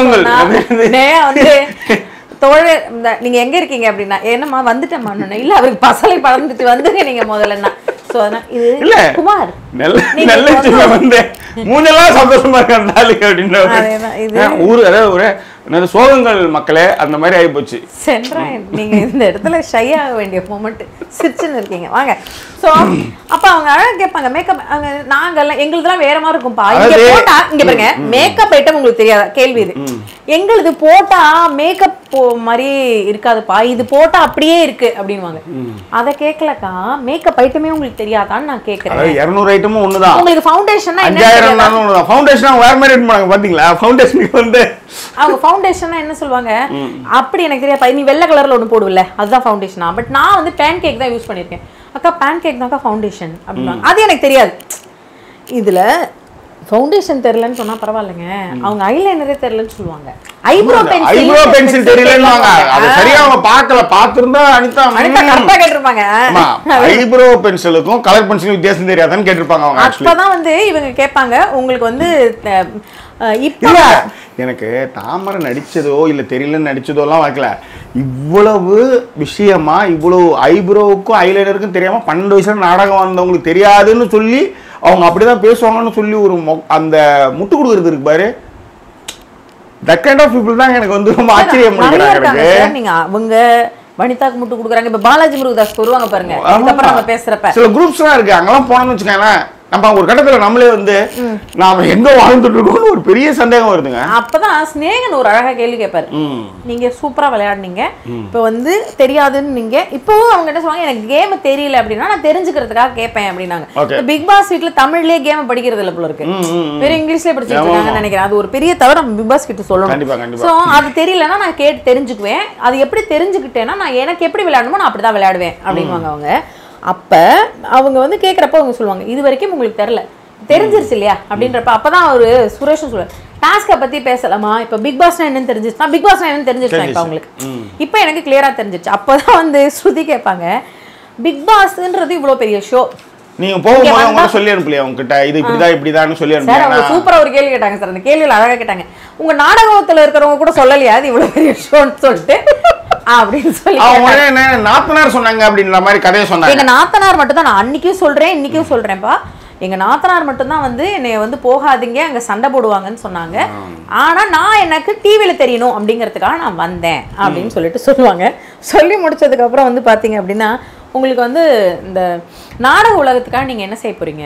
வந்து தோழர் நீங்க எங்க இருக்கீங்க அப்படின்னா என்னம்மா வந்துட்டேம்மா. இல்ல அவருக்கு பசலை பறந்துட்டு வந்துங்க நீங்க முதல்ல. சோ அதனால இது இல்ல குமார் நல்ல நல்ல வந்து மூணெல்லாம் சந்தோஷமா இருக்காங்க அப்படின்ற ஊரு அதாவது ஒரு என்னது சோகங்கள் மக்களே அந்த மாதிரி ஆகி போச்சு. சென்றாயன் நீங்க இந்த இடத்துல ஷை ஆக வேண்டிய மொமெண்ட் சிரிச்சுன்னு இருக்கீங்க. வாங்க. சோ அப்ப அவங்க அழகா கேட்பாங்க மேக்கப். அவங்க நாங்கெல்லாம் எங்களுதுலாம் வேற மாதிரி இருக்கும்பா. இங்க போட்டா இங்க பாருங்க மேக்கப் ஐட்டம் உங்களுக்கு தெரியாதா கேள்வி இது. எங்களுது போட்டா மேக்கப் மாதிரி இருக்காதுப்பா, இது போட்டா அப்படியே இருக்கு அப்படின்வாங்க. அத கேட்கலக்கா மேக்கப் ஐட்டமே உங்களுக்கு தெரியாதான்னு நான் கேட்கறேன். இருநூறு ஐட்டமும் ஒண்ணுதான். உங்களுக்கு ஃபவுண்டேஷனா அஞ்சாயிரம் ஒண்ணுதான். ஃபவுண்டேஷனா வேற மாதிரி எடுத்து போறாங்க பாத்தீங்களா? ஃபவுண்டேஷனுக்கு வந்து அவங்க ஃபவுண்டேஷனா என்ன சொல்லுவாங்க, அப்படி எனக்கு தெரியாது நீ வெள்ளை கலர்ல ஒன்று போடுவில்ல அதுதான் ஃபவுண்டேஷனா. பட் நான் வந்து பேன் கேக் தான் யூஸ் பண்ணியிருக்கேன். அக்கா பேன் கேக் தான்க்கா ஃபவுண்டேஷன் அப்படின்னாங்க. அது எனக்கு தெரியாது. இதுல ஃபவுண்டேஷன் தெரியலன்னு சொன்னா பரவாயில்லைங்க, அவங்க ஐலைனரே தெரியலன்னு சொல்லுவாங்க. ஐப்ரோ பென்சில் ஐப்ரோ பென்சில் தெரியலன்னுவாங்க. அது சரியா அவங்க பார்க்கல. பார்த்திருந்தா அனிதா அனிதா கரெக்ட்டா கேட்டிருப்பாங்க. ஆமா ஐப்ரோ பென்சிலுக்கும் கலர் பென்சிலுக்கும் வித்தியாசம் தெரியாதான்னு கேட்டிருப்பாங்க அவங்க. அப்பதான் வந்து இவங்க கேட்பாங்க உங்களுக்கு வந்து இப்ப எனக்கு தாமரை நடிச்சதோ இல்ல தெரியலன்னு நடிச்சதோலாம் வைக்கல. இவ்வளவு விஷயமா இவ்வளவு ஐப்ரோவுக்கும் ஐலைனருக்கும் தெரியாம பன்னெண்டு வயசுல நாடகம் வந்தவங்களுக்கு தெரியாதுன்னு சொல்லி அவங்க அப்படிதான் பேசுவாங்கன்னு சொல்லி ஒரு அந்த முட்டு கொடுக்கறது இருக்கு பாரு. தட் கைண்ட் ஆஃப் பீப்புள் தான் எனக்கு வந்து ரொம்ப ஆச்சரியம் பண்ணிக்கிறாங்க. நீங்க அவங்க வனிதாக்கு முட்டு கொடுக்குறாங்க. இப்ப பாலாஜி முருகதாஸ் வருவாங்க பாருங்க. அதுக்கப்புறம் நம்ம பேசுறப்ப சில குரூப்ஸ்லாம் இருக்கு. அங்கெல்லாம் போனோம்னு வச்சுக்கோங்களேன் நம்ம ஒரு கட்டத்துல நம்மளே வந்து நாம எங்க வாழ்ந்துட்டு இருக்கோம்னு ஒரு பெரிய சந்தேகம் வருதுங்க. அப்பதான் ஸ்நேகன் ஒரு அழகா கேள்வி கேட்பாரு. நீங்க சூப்பரா விளையாடுனீங்க, இப்ப வந்து தெரியாதுன்னு நீங்க இப்பவும் அவங்க என்ன சொல்லுவாங்க, எனக்கு கேம் தெரியல அப்படின்னா நான் தெரிஞ்சுக்கிறதுக்காக கேட்பேன் அப்படின்னாங்க. பிக் பாஸ் வீட்ல தமிழ்லயே கேம் படிக்கிறது இல்ல போல இருக்கு, வேற இங்கிலீஷ்லயே படிச்சுட்டு இருக்காங்கன்னு நினைக்கிறேன். அது ஒரு பெரிய தவிர நம்ம பிக் பாஸ் கிட்ட சொல்லணும். சோ அது தெரியலன்னா நான் கேட்டு தெரிஞ்சுக்குவேன். அது எப்படி தெரிஞ்சுக்கிட்டேன்னா நான் எனக்கு எப்படி விளையாடணுமோ நான் அப்படிதான் விளையாடுவேன் அப்படின்வாங்க அவங்க. அப்ப அவங்க வந்து கேக்குறப்ப அவங்க சொல்லுவாங்க, இது வரைக்கும் உங்களுக்கு தெரியல, தெரிஞ்சிருச்சு இல்லையா அப்படின்றப்ப அப்பதான் ஒரு சுரேஷும் சொல்லுவாங்க, டாஸ்கை பத்தி பேசலாமா, இப்ப பிக் பாஸ்னா என்னன்னு தெரிஞ்சிருச்சா, பிக் பாஸ்னா என்னன்னு தெரிஞ்சிருச்சா இப்ப அவங்களுக்கு, இப்ப எனக்கு கிளியரா தெரிஞ்சிருச்சு. அப்பதான் வந்து ஸ்ருதி கேட்பாங்க, பிக் பாஸ்ன்றது இவ்வளவு பெரிய ஷோ, நீங்க போகும்போது அவங்க சொல்லி அனுப்பலையா உங்ககிட்ட இது இப்படிதான் இப்படிதான்னு சொல்லி அனுப்பலையா? அவங்க சூப்பரா ஒரு கேள்வி கேட்டாங்க சார். அந்த கேள்வியில அழகா கேட்டாங்க, உங்க நாடகத்துல இருக்கிறவங்க கூட சொல்லலையா அது இவ்வளவு பெரிய ஷோன்னு சொல்லிட்டு அப்படின்னு சொல்லி நாத்தனார் சொன்னாங்க அப்படின்ற மாதிரி கதையை சொன்னாங்க. எங்க நாத்தனார் மட்டும் தான், நான் அன்னைக்கும் சொல்றேன் இன்னைக்கும் சொல்றேன்ப்பா, எங்க நாத்தனார் மட்டும்தான் வந்து என்னை வந்து போகாதீங்க அங்க சண்டை போடுவாங்கன்னு சொன்னாங்க. ஆனா நான் எனக்கு டிவில தெரியணும் அப்படிங்கறதுக்காக நான் வந்தேன் அப்படின்னு சொல்லிட்டு சொல்லுவாங்க. சொல்லி முடிச்சதுக்கு அப்புறம் வந்து பாத்தீங்க அப்படின்னா உங்களுக்கு வந்து இந்த நாடக உலகத்துக்காக நீங்க என்ன செய்ய போறீங்க,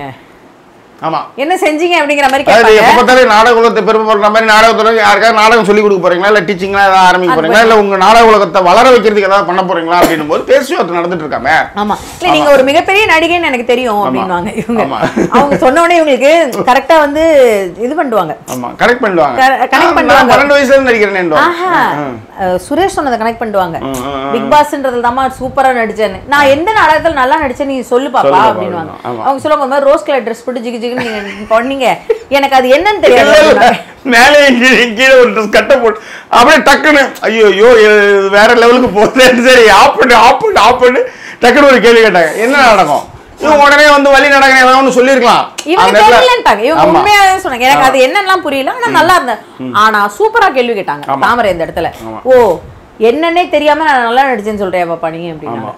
ஆமா என்ன செஞ்சீங்க அப்படிங்கிற மாதிரி கேட்பாங்க. எப்ப பார்த்தாலும் நாடக உலகத்தை பெருமை பண்ற மாதிரி நாடகத்துல யாருக்காவது நாடகம் சொல்லி கொடுக்க போறீங்களா, இல்ல டீச்சிங்லாம் ஏதாவது ஆரம்பிக்க போறீங்களா, இல்ல உங்க நாடக உலகத்தை வளர வைக்கிறதுக்கு ஏதாவது பண்ண போறீங்களா அப்படின்னும் போது பேச்சுவார்த்தை நடந்துட்டு இருக்காங்க. ஆமா இல்ல நீங்க ஒரு மிகப்பெரிய நடிகைன்னு எனக்கு தெரியும் அப்படின்வாங்க இவங்க. அவங்க சொன்ன உடனே இவங்களுக்கு கரெக்டா வந்து இது பண்ணுவாங்க. ஆமா கரெக்ட் பண்ணுவாங்க, கனெக்ட் பண்ணுவாங்க. பன்னெண்டு வயசுல இருந்து நடிக்கிறேன். சுரேஷ் சொன்னதை கனெக்ட் பண்ணுவாங்க. பிக் பாஸ்ன்றதுல தான் சூப்பரா நடிச்சேன்னு, நான் எந்த நாடகத்துல நல்லா நடிச்சேன் நீ சொல்லு பாப்பா அப்படின்வாங்க. அவங்க சொல்லுவாங்க ரோஸ் கலர் ட்ரெஸ் போட்டு ஜிகி ஜிகின்னு நீங்க பண்ணீங்க, எனக்கு அது என்னன்னு தெரியாது, மேலே கீழே ஒரு ட்ரெஸ் கட்ட போட்டு அப்படியே டக்குன்னு ஐயோ ஐயோ வேற லெவலுக்கு போகுது, சரி ஆப் பண்ணு ஆப் பண்ணு ஆப் பண்ணு டக்குன்னு ஒரு கேள்வி கேட்டாங்க, என்ன நடக்கும், இவங்க உடனே வந்து வழி நடக்க ஏதாவது சொல்லிருக்கலாம். இவங்க தெரியலன்ட்டாங்க, இவங்க உண்மையாவே சொன்னாங்க எனக்கு அது என்னெல்லாம் புரியல, ஆனா நல்லா இருந்தேன். ஆனா சூப்பரா கேள்வி கேட்டாங்க தாமரை இந்த இடத்துல, ஓ என்னன்னே தெரியாம நான் நல்லா நடிச்சேன்னு சொல்றேன் பாப்பா நீங்க அப்படின்னா.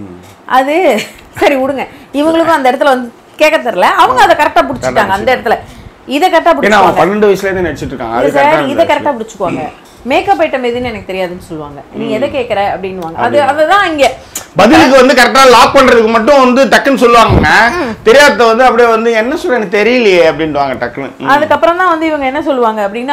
அது சரி விடுங்க, இவங்களுக்கும் அந்த இடத்துல வந்து கேட்க தெரியல, அவங்க அதை கரெக்டா புடிச்சிட்டாங்க அந்த இடத்துல. இதை கரெக்டா புடிச்சுக்குவாங்க, பன்னெண்டு வயசுல இருந்து நடிச்சிட்டு இருக்காங்க. இதை கரெக்டா புடிச்சுக்குவாங்க. மேக்கப் ஐட்டம் எதுன்னு எனக்கு தெரியாதுன்னு சொல்லுவாங்க, நீ எதை கேட்கற அப்படின்னுவாங்க. அது அதுதான் இங்க பதிலுக்கு வந்து கரெக்டா லாக் பண்றதுக்கு மட்டும் வந்து டக்குன்னு சொல்லுவாங்க, தெரியாத வந்து அப்படியே வந்து என்ன சொல்ற எனக்கு தெரியலையே அப்படின்வாங்க டக்குன்னு. அதுக்கப்புறம் தான் வந்து இவங்க என்ன சொல்லுவாங்க அப்படின்னா,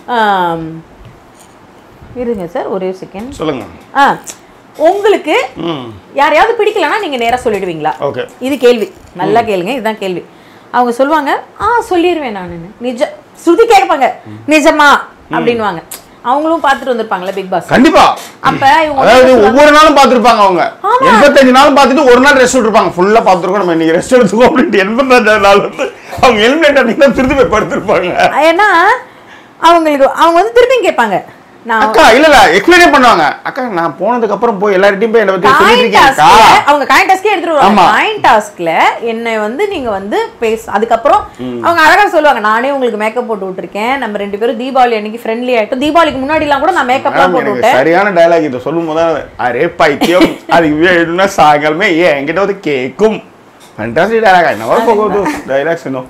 இருங்க சார் ஒரே செகண்ட் சொல்லுங்க, உங்களுக்கு யாரையாவது பிடிக்கலன்னா நீங்க நேரா சொல்லிடுவீங்களா, இது கேள்வி, நல்லா கேளுங்க, இதுதான் கேள்வி. அவங்க சொல்லுவாங்க ஆ சொல்லிடுவேன் நான், நிஜ ஸ்ருதி கேட்பாங்க நிஜமா அப்படின்வாங்க. அவங்களும் பாத்துட்டு வந்திருப்பாங்களே பிக் பாஸ் கண்டிப்பா. அப்ப இவங்க அதாவது ஒவ்வொரு நாளும் பாத்துருப்பாங்க, அவங்க எண்பத்தஞ்சு நாளும் பாத்துட்டு ஒரு நாள் ரெஸ்ட் விட்டுருப்பாங்க, ஃபுல்லா பாத்துருக்கோம் நம்ம இன்னைக்கு ரெஸ்ட் எடுத்துக்கோ அப்படின்ட்டு எண்பத்தஞ்சாவது நாள் வந்து அவங்க எலிமினேட் ஆனீங்கன்னா திருப்பி போய் படுத்திருப்பாங்க. ஏன்னா அவங்களுக்கு அவங்க வந்து திருப்பி கேட்பாங்க, அக்கா இல்ல இல்ல எக்ஸ்பிளைன் பண்ணுவாங்க, அக்கா நான் போனதுக்கு அப்புறம் போய் எல்லார்ட்டையும் போய் என்ன பத்தி சொல்லிட்டு இருக்கேன்க்கா, அவங்க காயின் டாஸ்க்கே எடுத்துருவாங்க. காயின் டாஸ்க்ல என்ன வந்து நீங்க வந்து பேச, அதுக்கப்புறம் அவங்க அழகா சொல்லுவாங்க, நானே உங்களுக்கு மேக்கப் போட்டு விட்டுருக்கேன், நம்ம ரெண்டு பேரும் தீபாவளி அன்னைக்கு ஃப்ரெண்ட்லி ஆயிட்டோம், தீபாவளிக்கு முன்னாடி எல்லாம் கூட நான் மேக்கப் எல்லாம் போட்டு விட்டேன். சரியான டயலாக் இதை சொல்லும் போது அரே பைத்தியம் அதுக்கு வேணும்னா சாயங்காலமே ஏன் என்கிட்ட வந்து கேட்கும் ஃபேண்டாஸ்டிக் டயலாக் என்னவா போகுது டயலாக்ஸ் இன்னும்.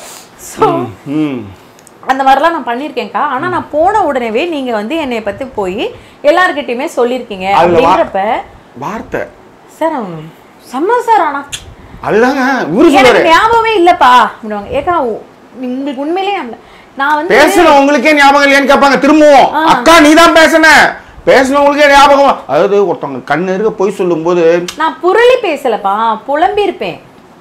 அந்த மாதிரிலாம் நான் பண்ணியிருக்கேன்க்கா, ஆனால் நான் போன உடனேவே நீங்கள் வந்து என்னை பற்றி போய் எல்லாருக்கிட்டையுமே சொல்லியிருக்கீங்க அப்படின்றப்ப வார்த்தை சார் அவங்க செம்ம சார், ஆனால் அதுதாங்க எனக்கு ஞாபகமே இல்லைப்பா அப்படிவாங்க. ஏக்கா உங்களுக்கு உண்மையிலேயே நான் வந்து பேசுன உங்களுக்கே ஞாபகம் இல்லையான்னு கேட்பாங்க திரும்பவும், அக்கா நீ தான் பேசுன பேசுனவங்களுக்கே ஞாபகம். அதாவது ஒருத்தவங்க கண்ணு இருக்க போய் சொல்லும் போது நான் புரளி பேசலப்பா, புலம்பி இருப்பேன்.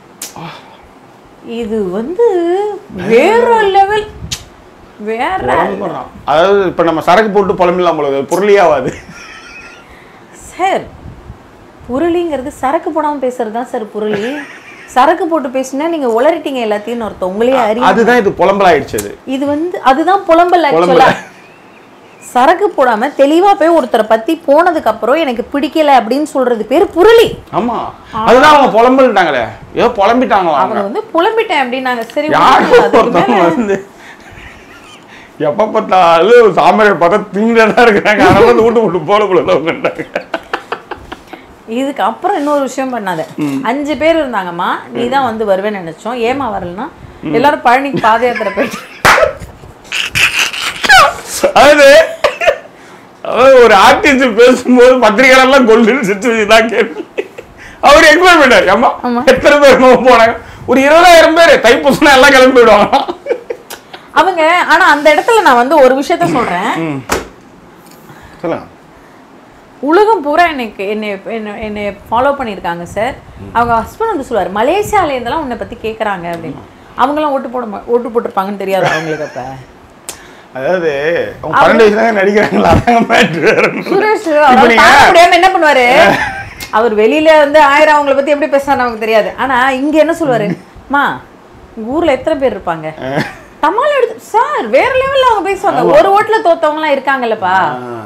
இது வந்து வேற லெவல், வேற அதாவது இப்ப நம்ம சரக்கு போட்டு புலம்பிடலாம் போல, புரளியாவாது சார். புரளிங்கிறது சரக்கு போடாம பேசுறது தான் சார் புரளி. சரக்கு போட்டு பேசினா நீங்க உளறிட்டீங்க எல்லாத்தையும் ஒருத்தர் உங்களே அறியும், அதுதான் இது புலம்பல் ஆயிடுச்சு. இது வந்து அதுதான் புலம்பல். ஆக்சுவலா சரக்கு போடாம தெளிவா போய் ஒருத்தரை பத்தி போனதுக்கு அப்புறம் எனக்கு பிடிக்கல அப்படின்னு சொல்றது பேரு புரளி. ஆமா அதுதான் அவங்க புலம்பிட்டாங்களே, ஏதோ புலம்பிட்டாங்களா அவங்க வந்து புலம்பிட்டேன் அப்படின்னாங்க. சரி வந்து எப்ப பார்த்தாலும் சாமரை பார்த்தா திங்கடா இருக்கிறாங்க, அதனால வந்து வீட்டு விட்டு போல போல. இதுக்கு அப்புறம் இன்னொரு விஷயம் பண்ணாத, அஞ்சு பேர் இருந்தாங்கம்மா, நீ தான் வந்து வருவேன்னு நினைச்சோம், ஏமா வரலன்னா எல்லாரும் பழனிக்கு பாத யாத்திரை போயிட்டு. அதாவது ஒரு ஆர்டிஸ்ட் பேசும்போது பத்திரிகைலாம் கொல்லுன்னு சிச்சுவேஷன் தான் கேள்வி அவர் எக்ஸ்பிளைன் பண்ணாரு. அம்மா எத்தனை பேர் போனாங்க, ஒரு இருபதாயிரம் பேர் தைப்பூசம் எல்லாம் கிளம்பி போயிடுவாங்க அவங்க. ஆனா அந்த இடத்துல நான் வந்து ஒரு விஷயத்த சொல்றேன். சொல்லுங்க. உலகம் பூரா எனக்கு என்னை என்னை ஃபாலோ பண்ணியிருக்காங்க சார். அவங்க ஹஸ்பண்ட் வந்து சொல்லுவார், மலேசியால இருந்தெல்லாம் உன்னை பத்தி கேட்குறாங்க அப்படின்னு. அவங்களாம் ஓட்டு போட ஓட்டு போட்டிருப்பாங்கன்னு தெரியாது அவங்களுக்கு. அப்ப அதாவது பன்னெண்டு வயசுல நடிக்கிறாங்களா சுரேஷ் முடியாம என்ன பண்ணுவாரு, அவர் வெளியில வந்து ஆயிரம் அவங்களை பத்தி எப்படி பேசுறாரு நமக்கு தெரியாது. ஆனா இங்க என்ன சொல்லுவாரு, மா உங்க ஊர்ல எத்தனை பேர் இருப்பாங்க, தமால் எடுத்து சார் வேற லெவல்ல அவங்க பேசுவாங்க. ஒரு ஓட்டுல தோத்தவங்க எல்லாம் இருக்காங்கல்லப்பா.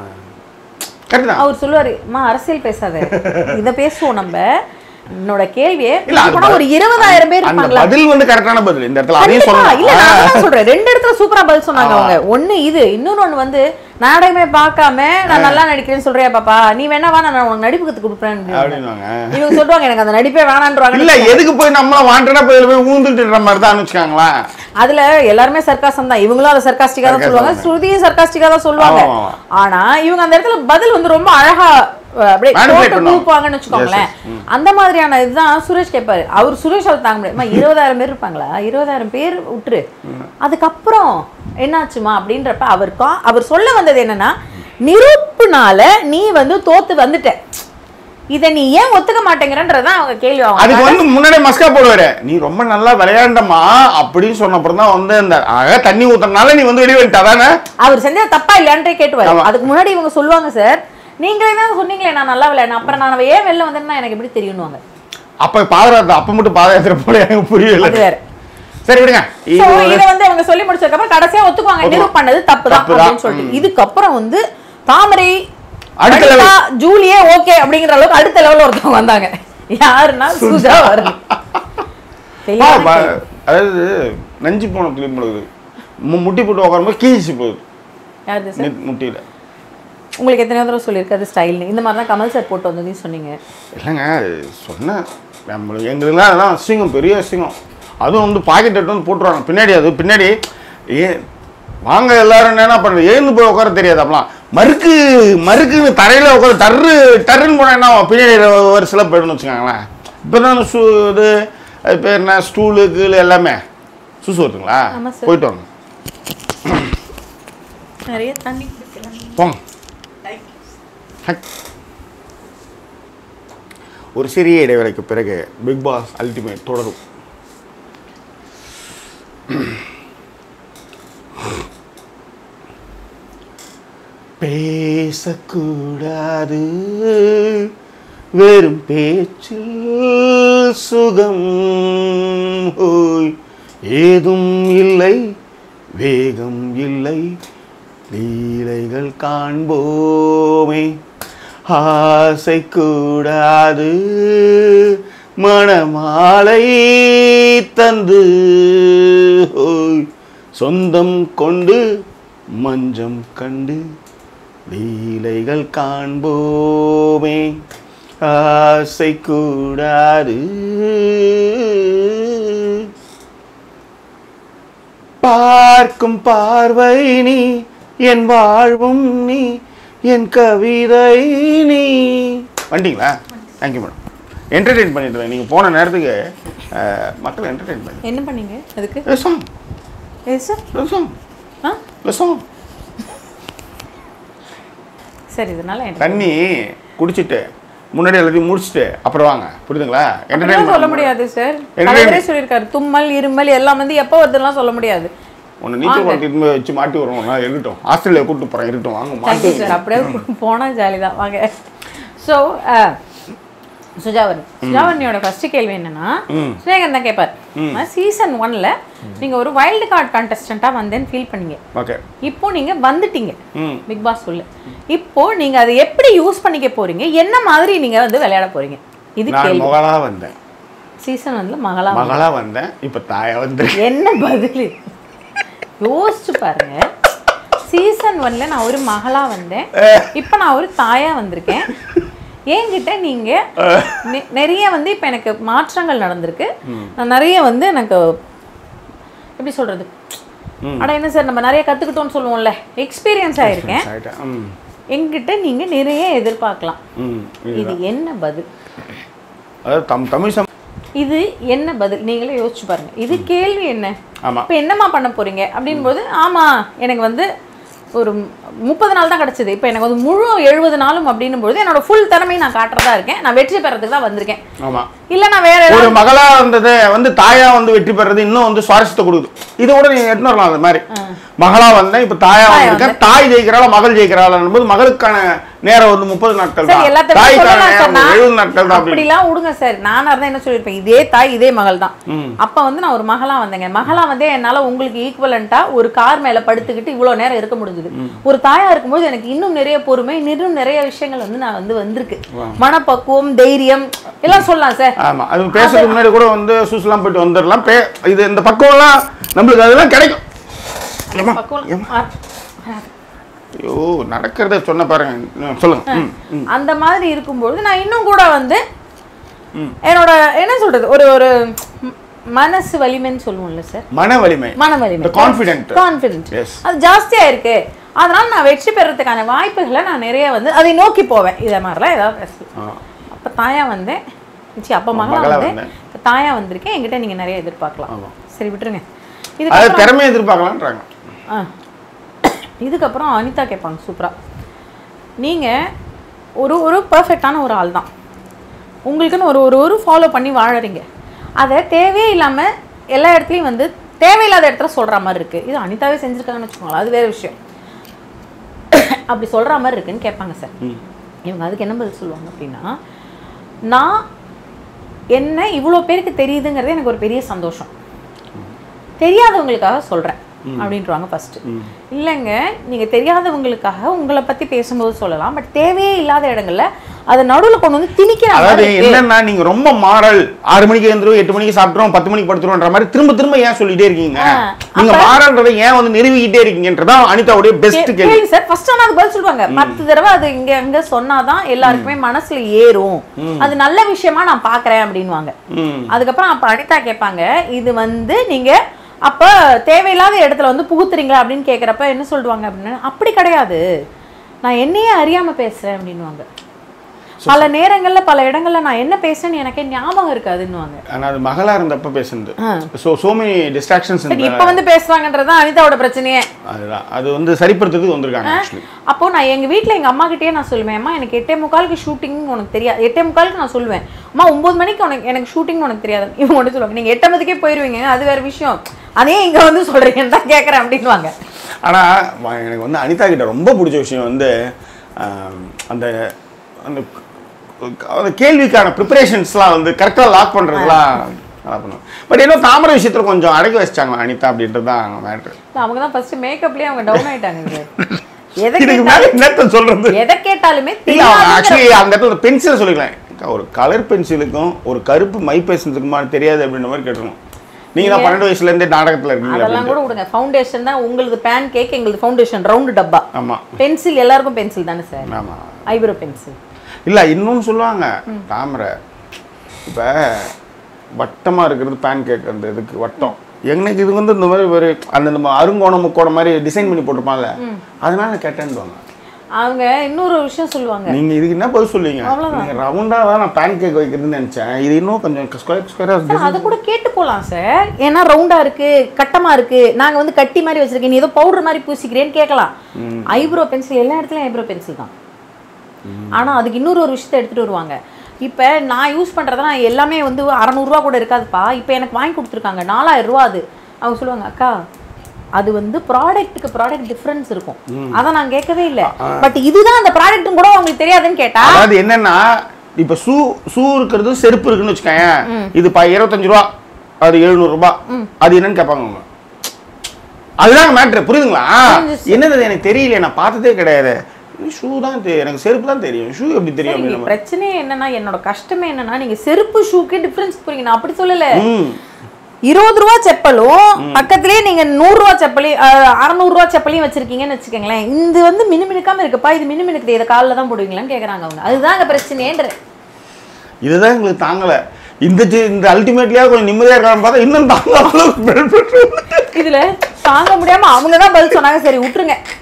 அவர் சொல்லுவாரு, மா அரசியல் பேசாத, இத பேசுவோம் நம்ம. என்னோட கேள்வியே ஒரு இருபதாயிரம் பேர் இருப்பாங்களா? பதில் வந்து கரெக்டான பதில் இந்த இடத்துல அதையும் சொல்லலாம். இல்ல நான் சொல்றேன், ரெண்டு இடத்துல சூப்பரா பதில் சொன்னாங்க அவங்க. ஒண்ணு இது, இன்னொன்னு ஒண்ணு வந்து நாடகமே பார்க்காம நான் நல்லா நடிக்கிறேன்னு சொல்றியா பாப்பா, நீ வேணா வா நான் உனக்கு நடிப்பு கத்து கொடுப்பேன் அப்படின்னுவாங்க. இவங்க சொல்லுவாங்க எனக்கு அந்த நடிப்பே வேணான்றாங்க. இல்ல எதுக்கு போய் நம்ம வாண்டடா போய் போய் ஊந்துட்டுற மாதிரி தான் வச்சுக்காங்களா. அதுல எல்லாருமே சர்க்காசம் தான், இவங்களும் அதை சர்க்காஸ்டிக்கா தான் சொல்லுவாங்க, ஸ்ருதியும் சர்க்காஸ்டிக்கா தான் சொல்லுவாங்க. ஆனா இவங்க அந்த இடத்துல பதில் வந்து ரொம்ப அழகா வச்சுக்கோங்களேன். அந்த மாதிரியான இதுதான் சுரேஷ் கேட்பாரு. அவர் சுரேஷ் அவர் தாங்க முடியாது, இருபதாயிரம் பேர் இருப்பாங்களா, இருபதாயிரம் பேர் விட்டுரு, அதுக்கப்புறம் என்னாச்சுமா அப்படின்றப்ப அவருக்கா அவர் சொல்ல வந்தது என்னன்னா, நிரூப்புனால நீ வந்து தோத்து வந்துட்ட, இத நீ ஏன் ஒத்துக்க மாட்டேங்கிறன்றதான் அவங்க கேள்வி. அதுக்கு வந்து முன்னாடியே மஸ்கா போடுவாரு, நீ ரொம்ப நல்லா விளையாண்டமா அப்படின்னு சொன்னப்பறம் தான் வந்து இந்த அழகா தண்ணி ஊத்துறதுனால நீ வந்து வெளியே வந்துட்டாதானே அவர் செஞ்சது தப்பா இல்லையான்றே கேட்டுவாரு. அதுக்கு முன்னாடி இவங்க சொல்லுவாங்க, சார் நீங்களே தான் சொன்னீங்களே நான் நல்லா விளையாடணும், அப்புறம் நான் ஏன் வெளில வந்தேன்னா எனக்கு எப்படி தெரியும்னுவாங்க. அப்ப பாதயாத்திரை அப்ப மட்டும் பாதயாத்திரை போல எனக்கு புரியல. அது வேற. சரி விடுங்க. இத வந்து அவங்க சொல்லி முடிச்சதுக்கு அப்புறம் கடைசியா ஒத்துக்குவாங்க நிரூப் பண்ணது தப்புதான் அப்படின்னு சொல்லிட்டு. இதுக்கு அப்புறம் வந்து தாமரை அடுத்த ஜூலியே ஓகே அப்படிங்கிற அளவுக்கு அடுத்த லெவல்ல ஒருத்தவங்க வந்தாங்க. யாருன்னா சுஜா வரும். அதாவது நஞ்சு போன கிளி முழுகுது, முட்டி போட்டு உட்காரும்போது கீழ்ச்சி போகுது. யாரு சார் முட்டியில? உங்களுக்கு எத்தனை தடவை சொல்லியிருக்காது ஸ்டைல் இந்த மாதிரி தான் கமல் சார் போட்டு வந்ததையும் சொன்னீங்க. இல்லைங்க சொன்னேன், நம்மளுக்கு எங்களுக்குலாம் அதெல்லாம் அசிங்கம், பெரிய அசிங்கம். அதுவும் வந்து பாக்கெட் எடுத்து வந்து போட்டுருவாங்க பின்னாடி. அது பின்னாடி ஏ வாங்க எல்லாரும் என்ன பண்ணுறது, எழுந்து போய் உட்கார தெரியாது. அப்பலாம் மறுக்கு மறுக்குன்னு தரையில் உட்கார டர்ரு டர்ருன்னு போனால் என்ன பின்னாடி ஒரு சில போய்டுன்னு வச்சுக்கோங்களேன். இப்போ தான் ஷூ இது அது பேர் என்ன ஸ்டூலு கீழே எல்லாமே சூசு வருதுங்களா, போயிட்டு வாங்க நிறைய தண்ணி போங்க. ஒரு சிறிய இடைவேளைக்கு பிறகு பிக் பாஸ் அல்டிமேட் தொடரும். பேசக்கூடாது வெறும் பேச்சில் சுகம், ஏதும் இல்லை வேகம் இல்லை, லீலைகள் காண்போமே, ஆசை கூடாது மணமாலை தந்து, சொந்தம் கொண்டு மஞ்சம் கண்டு லீலைகள் காண்போமே, ஆசை கூடாது. பார்க்கும் பார்வை நீ, என் வாழ்வும் நீ, என் கவிதை நீ. வண்டிங்களா? Thank you madam. என்டர்டெயின் பண்ணிட்டு நீங்கள் போன நேரத்துக்கு மக்களை என்டர்டெயின் பண்ணி என்ன பண்ணீங்க? அதுக்கு சாங் சாங் சாங் சரி. இதனால தண்ணி குடிச்சிட்டு முன்னாடி எல்லாத்தையும் முடிச்சுட்டு அப்புறம் வாங்க, புரியுதுங்களா? என்டர்டெயின் சொல்ல முடியாது சார், தலைவரே சொல்லியிருக்காரு தும்மல் இருமல் எல்லாம் வந்து எப்போ வருதுலாம் சொல்ல முடியாது. ஒன்று நீச்சல் குளத்துக்கு வச்சு மாட்டி வருவோம்னா இருக்கட்டும், ஆஸ்திரேலியா கூப்பிட்டு போகிறேன் இருக்கட்டும் வாங்க மாட்டி சார். அப்படியே போனால் ஜாலி தான் வாங்க. ஸோ சுஜாவன் சுஜாவனியோட ஃபர்ஸ்ட் கேள்வி என்னன்னா, ஸ்னேகன் தான் கேட்பார், சீசன் ஒன்ல நீங்க ஒரு வைல்டு கார்டு கண்டஸ்டண்டா வந்தேன்னு ஃபீல் பண்ணீங்க. ஓகே, இப்போ நீங்க வந்துட்டீங்க பிக் பாஸ் உள்ள. இப்போ நீங்க அதை எப்படி யூஸ் பண்ணிக்க போறீங்க, என்ன மாதிரி நீங்க வந்து விளையாட போறீங்க? இது கேள்வி. மகளா வந்தேன் சீசன் ஒன்ல மகளா மகளா வந்தேன், இப்போ தாயா வந்தேன். என்ன பதில் யோசிச்சு பாருங்க. சீசன் ஒன்ல நான் ஒரு மகளா வந்தேன், இப்போ நான் ஒரு தாயா வந்திருக்கேன். என்கிட்ட நீங்க நிறைய வந்து இப்ப எனக்கு மாற்றங்கள் நடந்திருக்கு. நான் நிறைய வந்து எனக்கு எப்படி சொல்றது, ஆனா என்ன சார் நம்ம நிறைய கத்துக்கிட்டோம்னு சொல்லுவோம்ல, எக்ஸ்பீரியன்ஸ் ஆயிருக்கேன். என்கிட்ட நீங்க நிறைய எதிர்பார்க்கலாம். இது என்ன பதில்? அதாவது தமிழ் இது என்ன பதில் நீங்களே யோசிச்சு பாருங்க. இது கேள்வி என்ன? ஆமா. இப்போ என்னமா பண்ண போறீங்க அப்படின்போது ஆமா எனக்கு வந்து ஒரு முப்பது நாள் தான் கிடைச்சது, இப்போ எனக்கு வந்து முழு எழுபது நாளும் அப்படின்னும் பொழுது என்னோட ஃபுல் திறமையை நான் காட்டுறதா இருக்கேன், நான் வெற்றி பெறதுக்கு தான் வந்திருக்கேன். ஆமா. இல்ல நான் வேற ஒரு மகளா வந்தது வந்து தாயா வந்து வெற்றி பெறது இன்னும் வந்து சுவாரஸ்யத்தை கொடுக்குது. இது கூட நீங்க எடுத்து வரலாம். அந்த மாதிரி மகளா வந்தேன், இப்ப தாயா வந்திருக்கேன், தாய் ஜெயிக்கிறாளா மகள் ஜெயிக்கிறாள் போது மகளுக்கான நேரம் வந்து முப்பது நாட்கள் தான், தாய்க்கான நேரம் எழுபது நாட்கள் தான். அப்படிலாம் விடுங்க சார். நானா இருந்தா என்ன சொல்லிருப்பேன், இதே தாய் இதே மகள் தான். அப்ப வந்து நான் ஒரு மகளா வந்தேங்க. மகளா வந்தே என்னால உங்களுக்கு ஈக்குவலண்டா ஒரு கார் மேல படுத்துக்கிட்டு இவ்வளவு நேரம் இருக்க முடிஞ்சது. ஒரு தாயா இருக்கும்போது எனக்கு இன்னும் நிறைய பொறுமை, இன்னும் நிறைய விஷயங்கள் வந்து நான் வந்து வந்திருக்கு. மனப்பக்குவம், தைரியம் எல்லாம் சொல்லலாம் சார். ஆமா. அது பேசுறதுக்கு முன்னாடி கூட வந்து சுசுலாம் போயிட்டு வந்துடலாம். இது இந்த பக்குவம்லாம் நம்மளுக்கு அதெல்லாம் கிடைக்கும். ஐயோ நடக்கிறத சொன்ன பாருங்க, சொல்லுங்க. அந்த மாதிரி இருக்கும்போது நான் இன்னும் கூட வந்து என்னோட என்ன சொல்றது ஒரு ஒரு மனசு வலிமைன்னு சொல்லுவோம்ல சார், மன வலிமை, மன வலிமை, கான்ஃபிடென்ட் கான்ஃபிடென்ட் அது ஜாஸ்தியா இருக்கு. அதனால நான் வெற்றி பெறதுக்கான வாய்ப்புகளை நான் நிறைய வந்து அதை நோக்கி போவேன். இதை மாதிரிலாம் ஏதாவது பேசலாம். அப்ப தாயா வந்தேன், அப்பா மகளா வந்தேன், தாயா வந்திருக்கேன், என்கிட்ட நீங்க நிறைய எதிர்பார்க்கலாம். சரி விட்டுருங்க. இது திறமை எதிர்பார்க்கலாம்ன்றாங்க. இதுக்கப்புறம் அனிதா கேட்பாங்க சூப்பரா, நீங்க ஒரு ஒரு பர்ஃபெக்டான ஒரு ஆள் தான், உங்களுக்குன்னு ஒரு ஒரு ஒரு ஃபாலோ பண்ணி வாழறீங்க, அதை தேவையே இல்லாம எல்லா இடத்துலையும் வந்து தேவையில்லாத இடத்துல சொல்ற மாதிரி இருக்கு. இது அனிதாவே செஞ்சிருக்காங்கன்னு வச்சுக்கோங்களேன், அது வேற விஷயம். அப்படி சொல்ற மாதிரி இருக்குன்னு கேட்பாங்க சார். இவங்க அதுக்கு என்ன பதில் சொல்லுவாங்க அப்படின்னா, நான் என்ன இவ்வளோ பேருக்கு தெரியுதுங்கிறது எனக்கு ஒரு பெரிய சந்தோஷம், தெரியாதவங்களுக்காக சொல்றேன் அப்படின்றாங்க ஃபர்ஸ்ட். இல்லைங்க நீங்க தெரியாதவங்களுக்காக உங்களை பத்தி பேசும்போது சொல்லலாம், பட் தேவையே இல்லாத இடங்கள்ல அதை நடுவில் கொண்டு வந்து திணிக்கிறாங்க. அதாவது என்னன்னா நீங்க ரொம்ப மாறல், ஆறு மணிக்கு எழுந்துரும், எட்டு மணிக்கு சாப்பிட்டுரும், பத்து மணிக்கு படுத்துருவோன்ற மாதிரி திரும்ப திரும்ப ஏன் சொல்லிட்டே இருக்கீங்க? நீங்க மாறல்ன்றதை ஏன் வந்து நிரூபிக்கிட்டே இருக்கீங்கன்றதான் அனிதாவுடைய பெஸ்ட் கேள்வி சார். ஃபர்ஸ்ட் ஆனா அது பதில் சொல்லுவாங்க, பத்து தடவை அது இங்க அங்க சொன்னாதான் எல்லாருக்குமே மனசுல ஏறும், அது நல்ல விஷயமா நான் பாக்குறேன் அப்படின்வாங்க. அதுக்கப்புறம் அப்ப அனிதா கேட்பாங்க, இது வந்து நீங்க அப்ப தேவையில்லாத இடத்துல வந்து புகுத்துறீங்களா அப்படின்னு கேட்குறப்ப என்ன சொல்லுவாங்க அப்படின்னா, அப்படி கிடையாது, நான் என்னையே அறியாம பேசுறேன் அப்படின்வாங்க. பல நேரங்கள்ல பல இடங்கள்ல நான் என்ன பேசுறேன்னு எனக்கே ஞாபகம் இருக்காதுன்னுவாங்க. ஆனா அது மகளா இருந்தப்ப பேசுனது. சோ சோ many distractions இந்த இப்ப வந்து பேசுவாங்கன்றது அனிதாவோட பிரச்சனையே. அதுதான் அது வந்து சரிப்படுத்துறதுக்கு வந்திருக்காங்க एक्चुअली. அப்போ நான் எங்க வீட்ல எங்க அம்மா கிட்டே நான் சொல்லுவேன், அம்மா எனக்கு எட்டே முக்காலுக்கு ஷூட்டிங் உனக்கு தெரியாது, எட்டே முக்காலுக்கு நான் சொல்லுவேன், அம்மா ஒன்பது மணிக்கு உனக்கு எனக்கு ஷூட்டிங் உனக்கு தெரியாது. இவங்க ஒன்று சொல்லுவாங்க, நீங்க எட்டு மணிக்கே போயிருவீங்க, அது வேற விஷயம், அதே இங்க வந்து சொல்றீங்கன்னு தான் கேட்கறேன் அப்படின்வாங்க. ஆனா எனக்கு வந்து அனிதா கிட்ட ரொம்ப பிடிச்ச விஷயம் வந்து அந்த அந்த கேள்விக்கான ப்ரிப்பரேஷன்ஸ்லாம் வந்து கரெக்டாக லாக் பண்ணுறதுலாம் நல்லா பண்ணுவோம். பட் இன்னும் தாமரை விஷயத்தில் கொஞ்சம் அடக்கி வச்சிட்டாங்க அனிதா அப்படின்றது தான் மேட்ரு. அவங்க தான் ஃபர்ஸ்ட் மேக்கப்லேயே அவங்க டவுன் ஆயிட்டாங்க. என்னத்த சொல்றது, எதை கேட்டாலுமே ஆக்சுவலி அந்த இடத்துல பென்சில் சொல்லிக்கலாம், ஒரு கலர் பென்சிலுக்கும் ஒரு கருப்பு மை பென்சிலுக்குமா தெரியாது அப்படின்ற மாதிரி கேட்டுருவோம். நீங்க தான் பன்னெண்டு வயசுல இருந்தே நாடகத்துல இருக்கீங்க. அதெல்லாம் கூட விடுங்க, ஃபவுண்டேஷன் தான் உங்களுக்கு பேன் கேக், எங்களுக்கு ஃபவுண்டேஷன் ரவுண்ட் டப்பா. ஆமா. பென்சில் எல்லாருக்கும் பென்சில் தானே சார். ஆமா. ஐப்ரோ பென்சில் இல்ல இன்னொன்னு சொல்லுவாங்க, தாமரை இப்ப வட்டமா இருக்கிறது பேன் கேக், அந்த இதுக்கு வட்டம், எனக்கு இது வந்து இந்த மாதிரி ஒரு அந்த நம்ம அருங்கோணம் முக்கோணம் மாதிரி டிசைன் பண்ணி போட்டுப்பாங்கல்ல, அதனால கேட்டேன்னுவாங்க. அவங்க இன்னொரு விஷயம் சொல்லுவாங்க, நீங்க இதுக்கு என்ன பதில் சொல்லுவீங்க, நீங்க ரவுண்டா தான் நான் பேன் கேக் வைக்கிறதுன்னு நினைச்சேன், இது இன்னும் கொஞ்சம் ஸ்கொயர் ஸ்கொயரா அது கூட கேட்டு போலாம் சார், ஏன்னா ரவுண்டா இருக்கு கட்டமா இருக்கு, நாங்க வந்து கட்டி மாதிரி வச்சிருக்கேன், நீ ஏதோ பவுடர் மாதிரி பூசிக்கிறேன்னு கேட்கலாம். ஐப்ரோ பென்சில் எல்லா இடத்துலயும் ஐப்ரோ பென்சில் தான். ஆனா அதுக்கு இன்னொரு ஒரு விஷயத்தை எடுத்துட்டு வருவாங்க. இப்போ நான் யூஸ் பண்ணுறதெல்லாம் எல்லாமே வந்து அறநூறுவா கூட இருக்காதுப்பா, இப்போ எனக்கு வாங்கி கொடுத்துருக்காங்க நாலாயிரம் ரூபா. அது அவங்க சொல்லுவாங்க, அக்கா அது வந்து ப்ராடக்ட்டுக்கு ப்ராடக்ட் டிஃப்ரென்ஸ் இருக்கும், அதை நான் கேட்கவே இல்லை, பட் இதுதான் அந்த ப்ராடக்ட்டும் கூட உங்களுக்கு தெரியாதுன்னு கேட்டா. அது என்னன்னா இப்போ ஷூ ஷூ இருக்கிறது செருப்பு இருக்குன்னு வச்சுக்கோங்க, இது இருபத்தஞ்சு ரூபா அது எழுநூறு ரூபாய், அது என்னன்னு கேட்பாங்க அவங்க. அதுதான் மேட்ரு, புரியுதுங்களா? என்னது எனக்கு தெரியல, நான் பார்த்ததே கிடையாது, ஷூ தான் எனக்கு செருப்பு தான் தெரியும், ஷூ எப்படி தெரியும்? பிரச்சனை என்னன்னா, என்னோட கஷ்டமே என்னன்னா, நீங்க செருப்பு ஷூக்கு டிஃபரன்ஸ் புரியுங்க, நான் அப்படி சொல்லல. இருபது ரூபா செப்பலும் பக்கத்துலயே நீங்க நூறு ரூபா செப்பலி அறுநூறு ரூபா செப்பலையும் வச்சிருக்கீங்கன்னு வச்சுக்கோங்களேன், இது வந்து மினுமினுக்காம இருக்குப்பா, இது மினுமினுக்கு இதை காலில் தான் போடுவீங்களான்னு கேட்கறாங்க அவங்க. அதுதான் அங்க பிரச்சனைன்ற. இதுதான் எங்களுக்கு தாங்கல, இந்த இந்த அல்டிமேட்லியா கொஞ்சம் நிம்மதியா இருக்கான்னு பார்த்தா இன்னும் தாங்க. இதுல தாங்க முடியாம அவங்க தான் பதில் சொன்னாங்க, சரி விட்டுருங்க.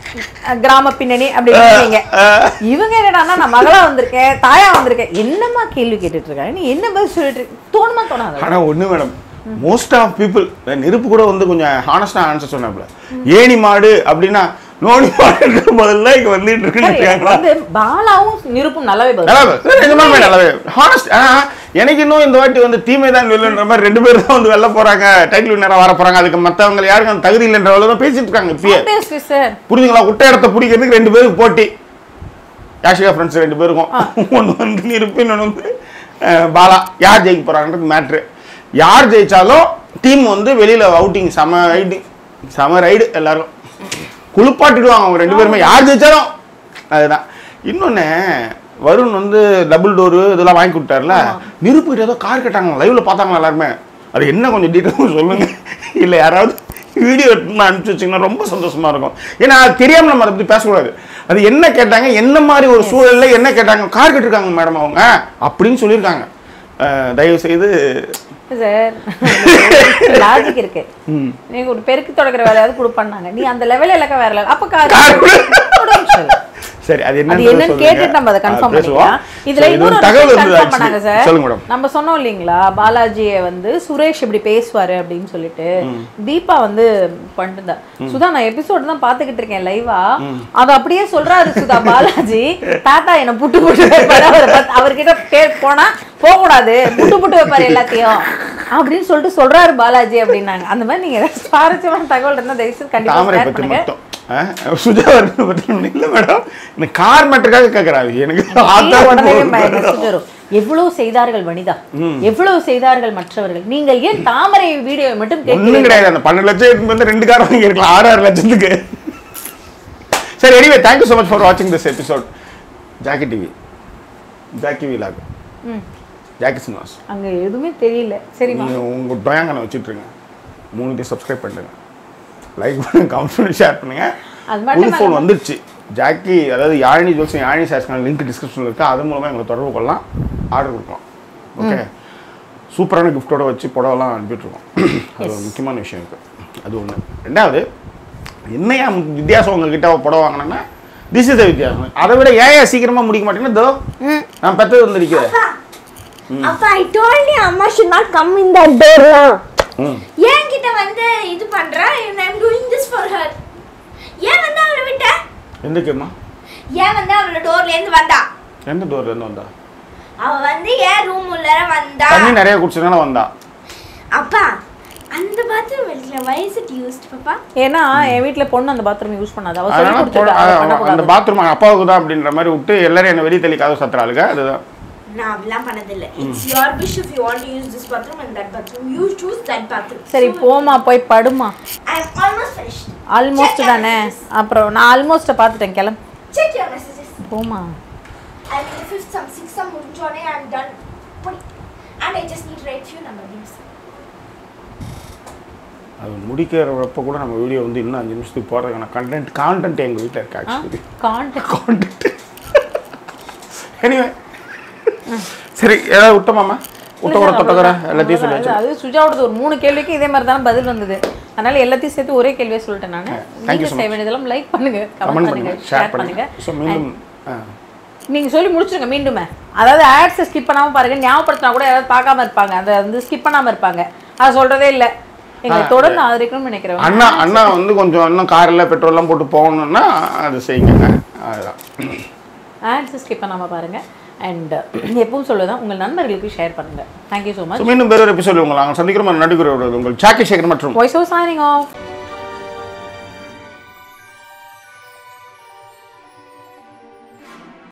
கிராம பின்னணி அப்படின்னு. இவங்க என்னடான்னா நான் மகளா வந்திருக்கேன், தாயா வந்திருக்கேன், என்னமா கேள்வி கேட்டுட்டு இருக்காங்க, நீ என்ன பதில் சொல்லிட்டு தோணுமா தோணாது. ஆனா ஒண்ணு மேடம், மோஸ்ட் ஆஃப் பீப்புள் நெருப்பு கூட வந்து கொஞ்சம் ஹானஸ்டா ஆன்சர் சொன்னாப்ல. ஏணி மாடு அப்படின்னா நோனி மாடு முதல்ல இங்க வந்துட்டு இருக்கு. பாலாவும் நிருப்பும் நல்லாவே நல்லாவே ஹானஸ்ட். ஆனா எனக்கு இன்னும் இந்த வாட்டி வந்து தீமை தான் வெல்லுன்ற மாதிரி ரெண்டு பேரும் தான் வந்து வெளில போறாங்க, டைட்டில் வின்னரா வர போறாங்க. அதுக்கு மத்தவங்க யாருக்கும் அந்த தகுதி இல்லைன்ற தான் பேசிட்டு இருக்காங்க. புரிஞ்சுங்களா? குட்டை இடத்த பிடிக்கிறதுக்கு ரெண்டு பேருக்கு போட்டி. யாஷிகா ஃப்ரெண்ட்ஸ் ரெண்டு பேருக்கும், ஒன்று வந்து நிருப்பு, இன்னொன்று வந்து பாலா. யார் ஜெயிக்க போறாங்கன்றது மேட்ரு. யார் ஜெயிச்சாலும் டீம் வந்து வெளியில அவுட்டிங் செம ரைடு, செம ரைடு எல்லாரும் குளிப்பாட்டிடுவாங்க அவங்க ரெண்டு பேருமே, யார் ஜெயிச்சாலும். அதுதான். இன்னொன்னு, வருண் வந்து டபுள் டோரு இதெல்லாம் வாங்கி கொடுத்தாருல, நிருப்பு ஏதோ கார் கேட்டாங்க, லைவ்ல பார்த்தாங்களா எல்லாருமே? அது என்ன கொஞ்சம் டீட்டெயிலாக சொல்லுங்க. இல்லை யாராவது வீடியோ எடுத்து அனுப்பிச்சு வச்சிங்கன்னா ரொம்ப சந்தோஷமா இருக்கும். ஏன்னா அது தெரியாமல் நம்ம அதை பற்றி பேசக்கூடாது. அது என்ன கேட்டாங்க, என்ன மாதிரி ஒரு சூழல்ல என்ன கேட்டாங்க, கார் கேட்டிருக்காங்க மேடம் அவங்க அப்படின்னு சொல்லியிருக்காங்க. தயவு செய்து சார், லாஜிக் இருக்கு. நீங்க ஒரு பெருக்கு தொடக்கிற வேலையாவது கொடுப்பாங்க, நீ அந்த லெவல்ல இலக்க வேற லெவல். அப்ப கார் சரி, அது என்ன என்னன்னு கேட்டுட்டு நம்ம அதை கன்ஃபார்ம் பண்ணிக்கலாம். இதுல இன்னொரு தகவல் கன்ஃபார்ம் பண்ணாங்க சார். சொல்லுங்க மேடம். நம்ம சொன்னோம் இல்லீங்களா, பாலாஜியை வந்து சுரேஷ் இப்படி பேசுவாரு அப்படின்னு சொல்லிட்டு தீபா வந்து பண்ணிருந்தா. சுதா, நான் எபிசோட் தான் பாத்துக்கிட்டு இருக்கேன் லைவா, அது அப்படியே சொல்றாரு சுதா. பாலாஜி தாத்தா என்ன புட்டு புட்டு வைப்பாரு, அவர்கிட்ட போனா போக கூடாது, புட்டு புட்டு வைப்பாரு எல்லாத்தையும் அப்படின்னு சொல்லிட்டு சொல்றாரு பாலாஜி அப்படின்னாங்க. அந்த மாதிரி நீங்க சுவாரஸ்யமான தகவல் இருந்தா தயவுசெய்து கண்டிப்பா ஷேர் பண்ணுங்க. சுஜா இல்ல மேடம், இந்த கார் மேட்டருக்காக கேக்குறாரு. எனக்கு எவ்வளவு செய்தார்கள் வனிதா, எவ்வளவு செய்தார்கள் மற்றவர்கள், நீங்கள் ஏன் தாமரை வீடியோ மட்டும் கேட்கணும்? கிடையாது, அந்த பன்னெண்டு லட்சம் வந்து ரெண்டு கார் வாங்கி இருக்கலாம், ஆறு ஆறு லட்சத்துக்கு. சரி, anyway thank you so much for வாட்சிங் this episode. Jackie TV, Jackie vlog, Jackie cinemas. அங்க எதுவுமே தெரியல. சரி, உங்க டொயாங்கனை வச்சுட்டு இருங்க, மூணுத்தையும் சப்ஸ்கிரைப் பண்ணுங்க, லைக் பண்ணுங்க, கமெண்ட் பண்ணி ஷேர் பண்ணுங்க. புது ஃபோன் வந்துருச்சு ஜாக்கி, அதாவது யாழினி ஜுவல்ஸ், யாழினி சார்ஸ்க்கான லிங்க் டிஸ்கிரிப்ஷனில் இருக்குது. அது மூலமாக எங்களை தொடர்பு கொள்ளலாம், ஆர்டர் கொடுக்கலாம். ஓகே, சூப்பரான கிஃப்டோட வச்சு புடவெல்லாம் அனுப்பிட்டுருக்கோம். அது ஒரு முக்கியமான விஷயம் இருக்குது. அது ஒன்று. ரெண்டாவது, என்னையா வித்தியாசம் உங்ககிட்ட புடவை வாங்கினேன்னா, திஸ் இஸ் த வித்தியாசம். அதை விட ஏன் சீக்கிரமாக முடிக்க மாட்டேங்கன்னா, இதோ நான் பெற்றது வந்து இருக்கிறேன். அப்பா, I told you Amma should not come in that door now. ஏன் கிட்ட வந்து இது பண்றா, and I'm doing this for her. ஏன் வந்து அவளை விட்ட? எதுக்குமா? ஏன் வந்து அவளோட டோர்ல இருந்து வந்தா? எந்த டோர்ல இருந்து வந்தா? அவ வந்து ஏன் ரூம் உள்ள வந்தா? தண்ணி நிறைய குடிச்சனால வந்தா. அப்பா, அந்த பாத்ரூம் இல்ல, why is it used papa? ஏனா என் வீட்ல பொண்ணு அந்த பாத்ரூம் யூஸ் பண்ணாத. அவ சொல்லி கொடுத்துட்டா அந்த பாத்ரூம் அப்பாவுக்கு தான் அப்படின்ற மாதிரி விட்டு எல்லாரும் என்ன வெளிய தள்ளி கதவு சத்துறாளுங்க. அதுதான் நான் அப்படிலாம் பண்ணது இல்ல. It's your wish if you want to use this bathroom and that bathroom. You choose that bathroom. சரி, போமா போய் படுமா. I'm almost finished. ஆல்மோஸ்ட் தானே. அப்புறம் நான் ஆல்மோஸ்ட் பார்த்துட்டேன், கிளம்பு. Check your messages. போமா. I'm in the fifth sum, sixth sum முடிஞ்சோனே I'm done. And I just need to write few number names. அது முடிக்கிறப்ப கூட நம்ம வீடியோ வந்து இன்னும் அஞ்சு நிமிஷத்துக்கு போறதுக்கான கண்டென்ட் கான்டென்ட் எங்க வீட்ல இருக்கு ஆக்சுவலி. Content content. எனிவே சரி, ஏதாவது விட்டோமாமா? விட்டோட தொட்டகற எல்லாத்தையும் சொல்லியாச்சு. அது சுஜாவோட ஒரு மூணு கேள்விக்கு இதே மாதிரி தான் பதில் வந்தது. அதனால எல்லாத்தையும் சேர்த்து ஒரே கேள்வியே சொல்லிட்டேன் நான். நீங்க சேவ் பண்ணதெல்லாம் லைக் பண்ணுங்க, கமெண்ட் பண்ணுங்க, ஷேர் பண்ணுங்க. சோ மீண்டும் நீங்க சொல்லி முடிச்சிருங்க மீண்டுமே. அதாவது ஆட்ஸ் ஸ்கிப் பண்ணாம பாருங்க, ஞாபகப்படுத்தினா கூட யாராவது பார்க்காம இருப்பாங்க, அதை வந்து ஸ்கிப் பண்ணாம இருப்பாங்க. அது சொல்றதே இல்ல. எங்க தொடர்ந்து ஆதரிக்கணும்னு நினைக்கிறேன். அண்ணா அண்ணா வந்து கொஞ்சம் இன்னும் கார்ல பெட்ரோல் எல்லாம் போட்டு போகணும்னா அது செய்யுங்க. அதுதான். ஆட்ஸ் ஸ்கிப் பண்ணாம பாருங்க. அண்ட் எப்பவும் சொல்லுதான் உங்கள் நண்பர்களுக்கு ஷேர் பண்ணுங்க. Thank you so much. மீண்டும் வேற ஒரு எபிசோட் உங்களை நாங்கள் சந்திக்கிறோம். நடிக்கிறோம் உங்கள் ஜாக்கி சேகர் மற்றும் வாய்ஸ் ஓவர் சைனிங் ஆஃப்.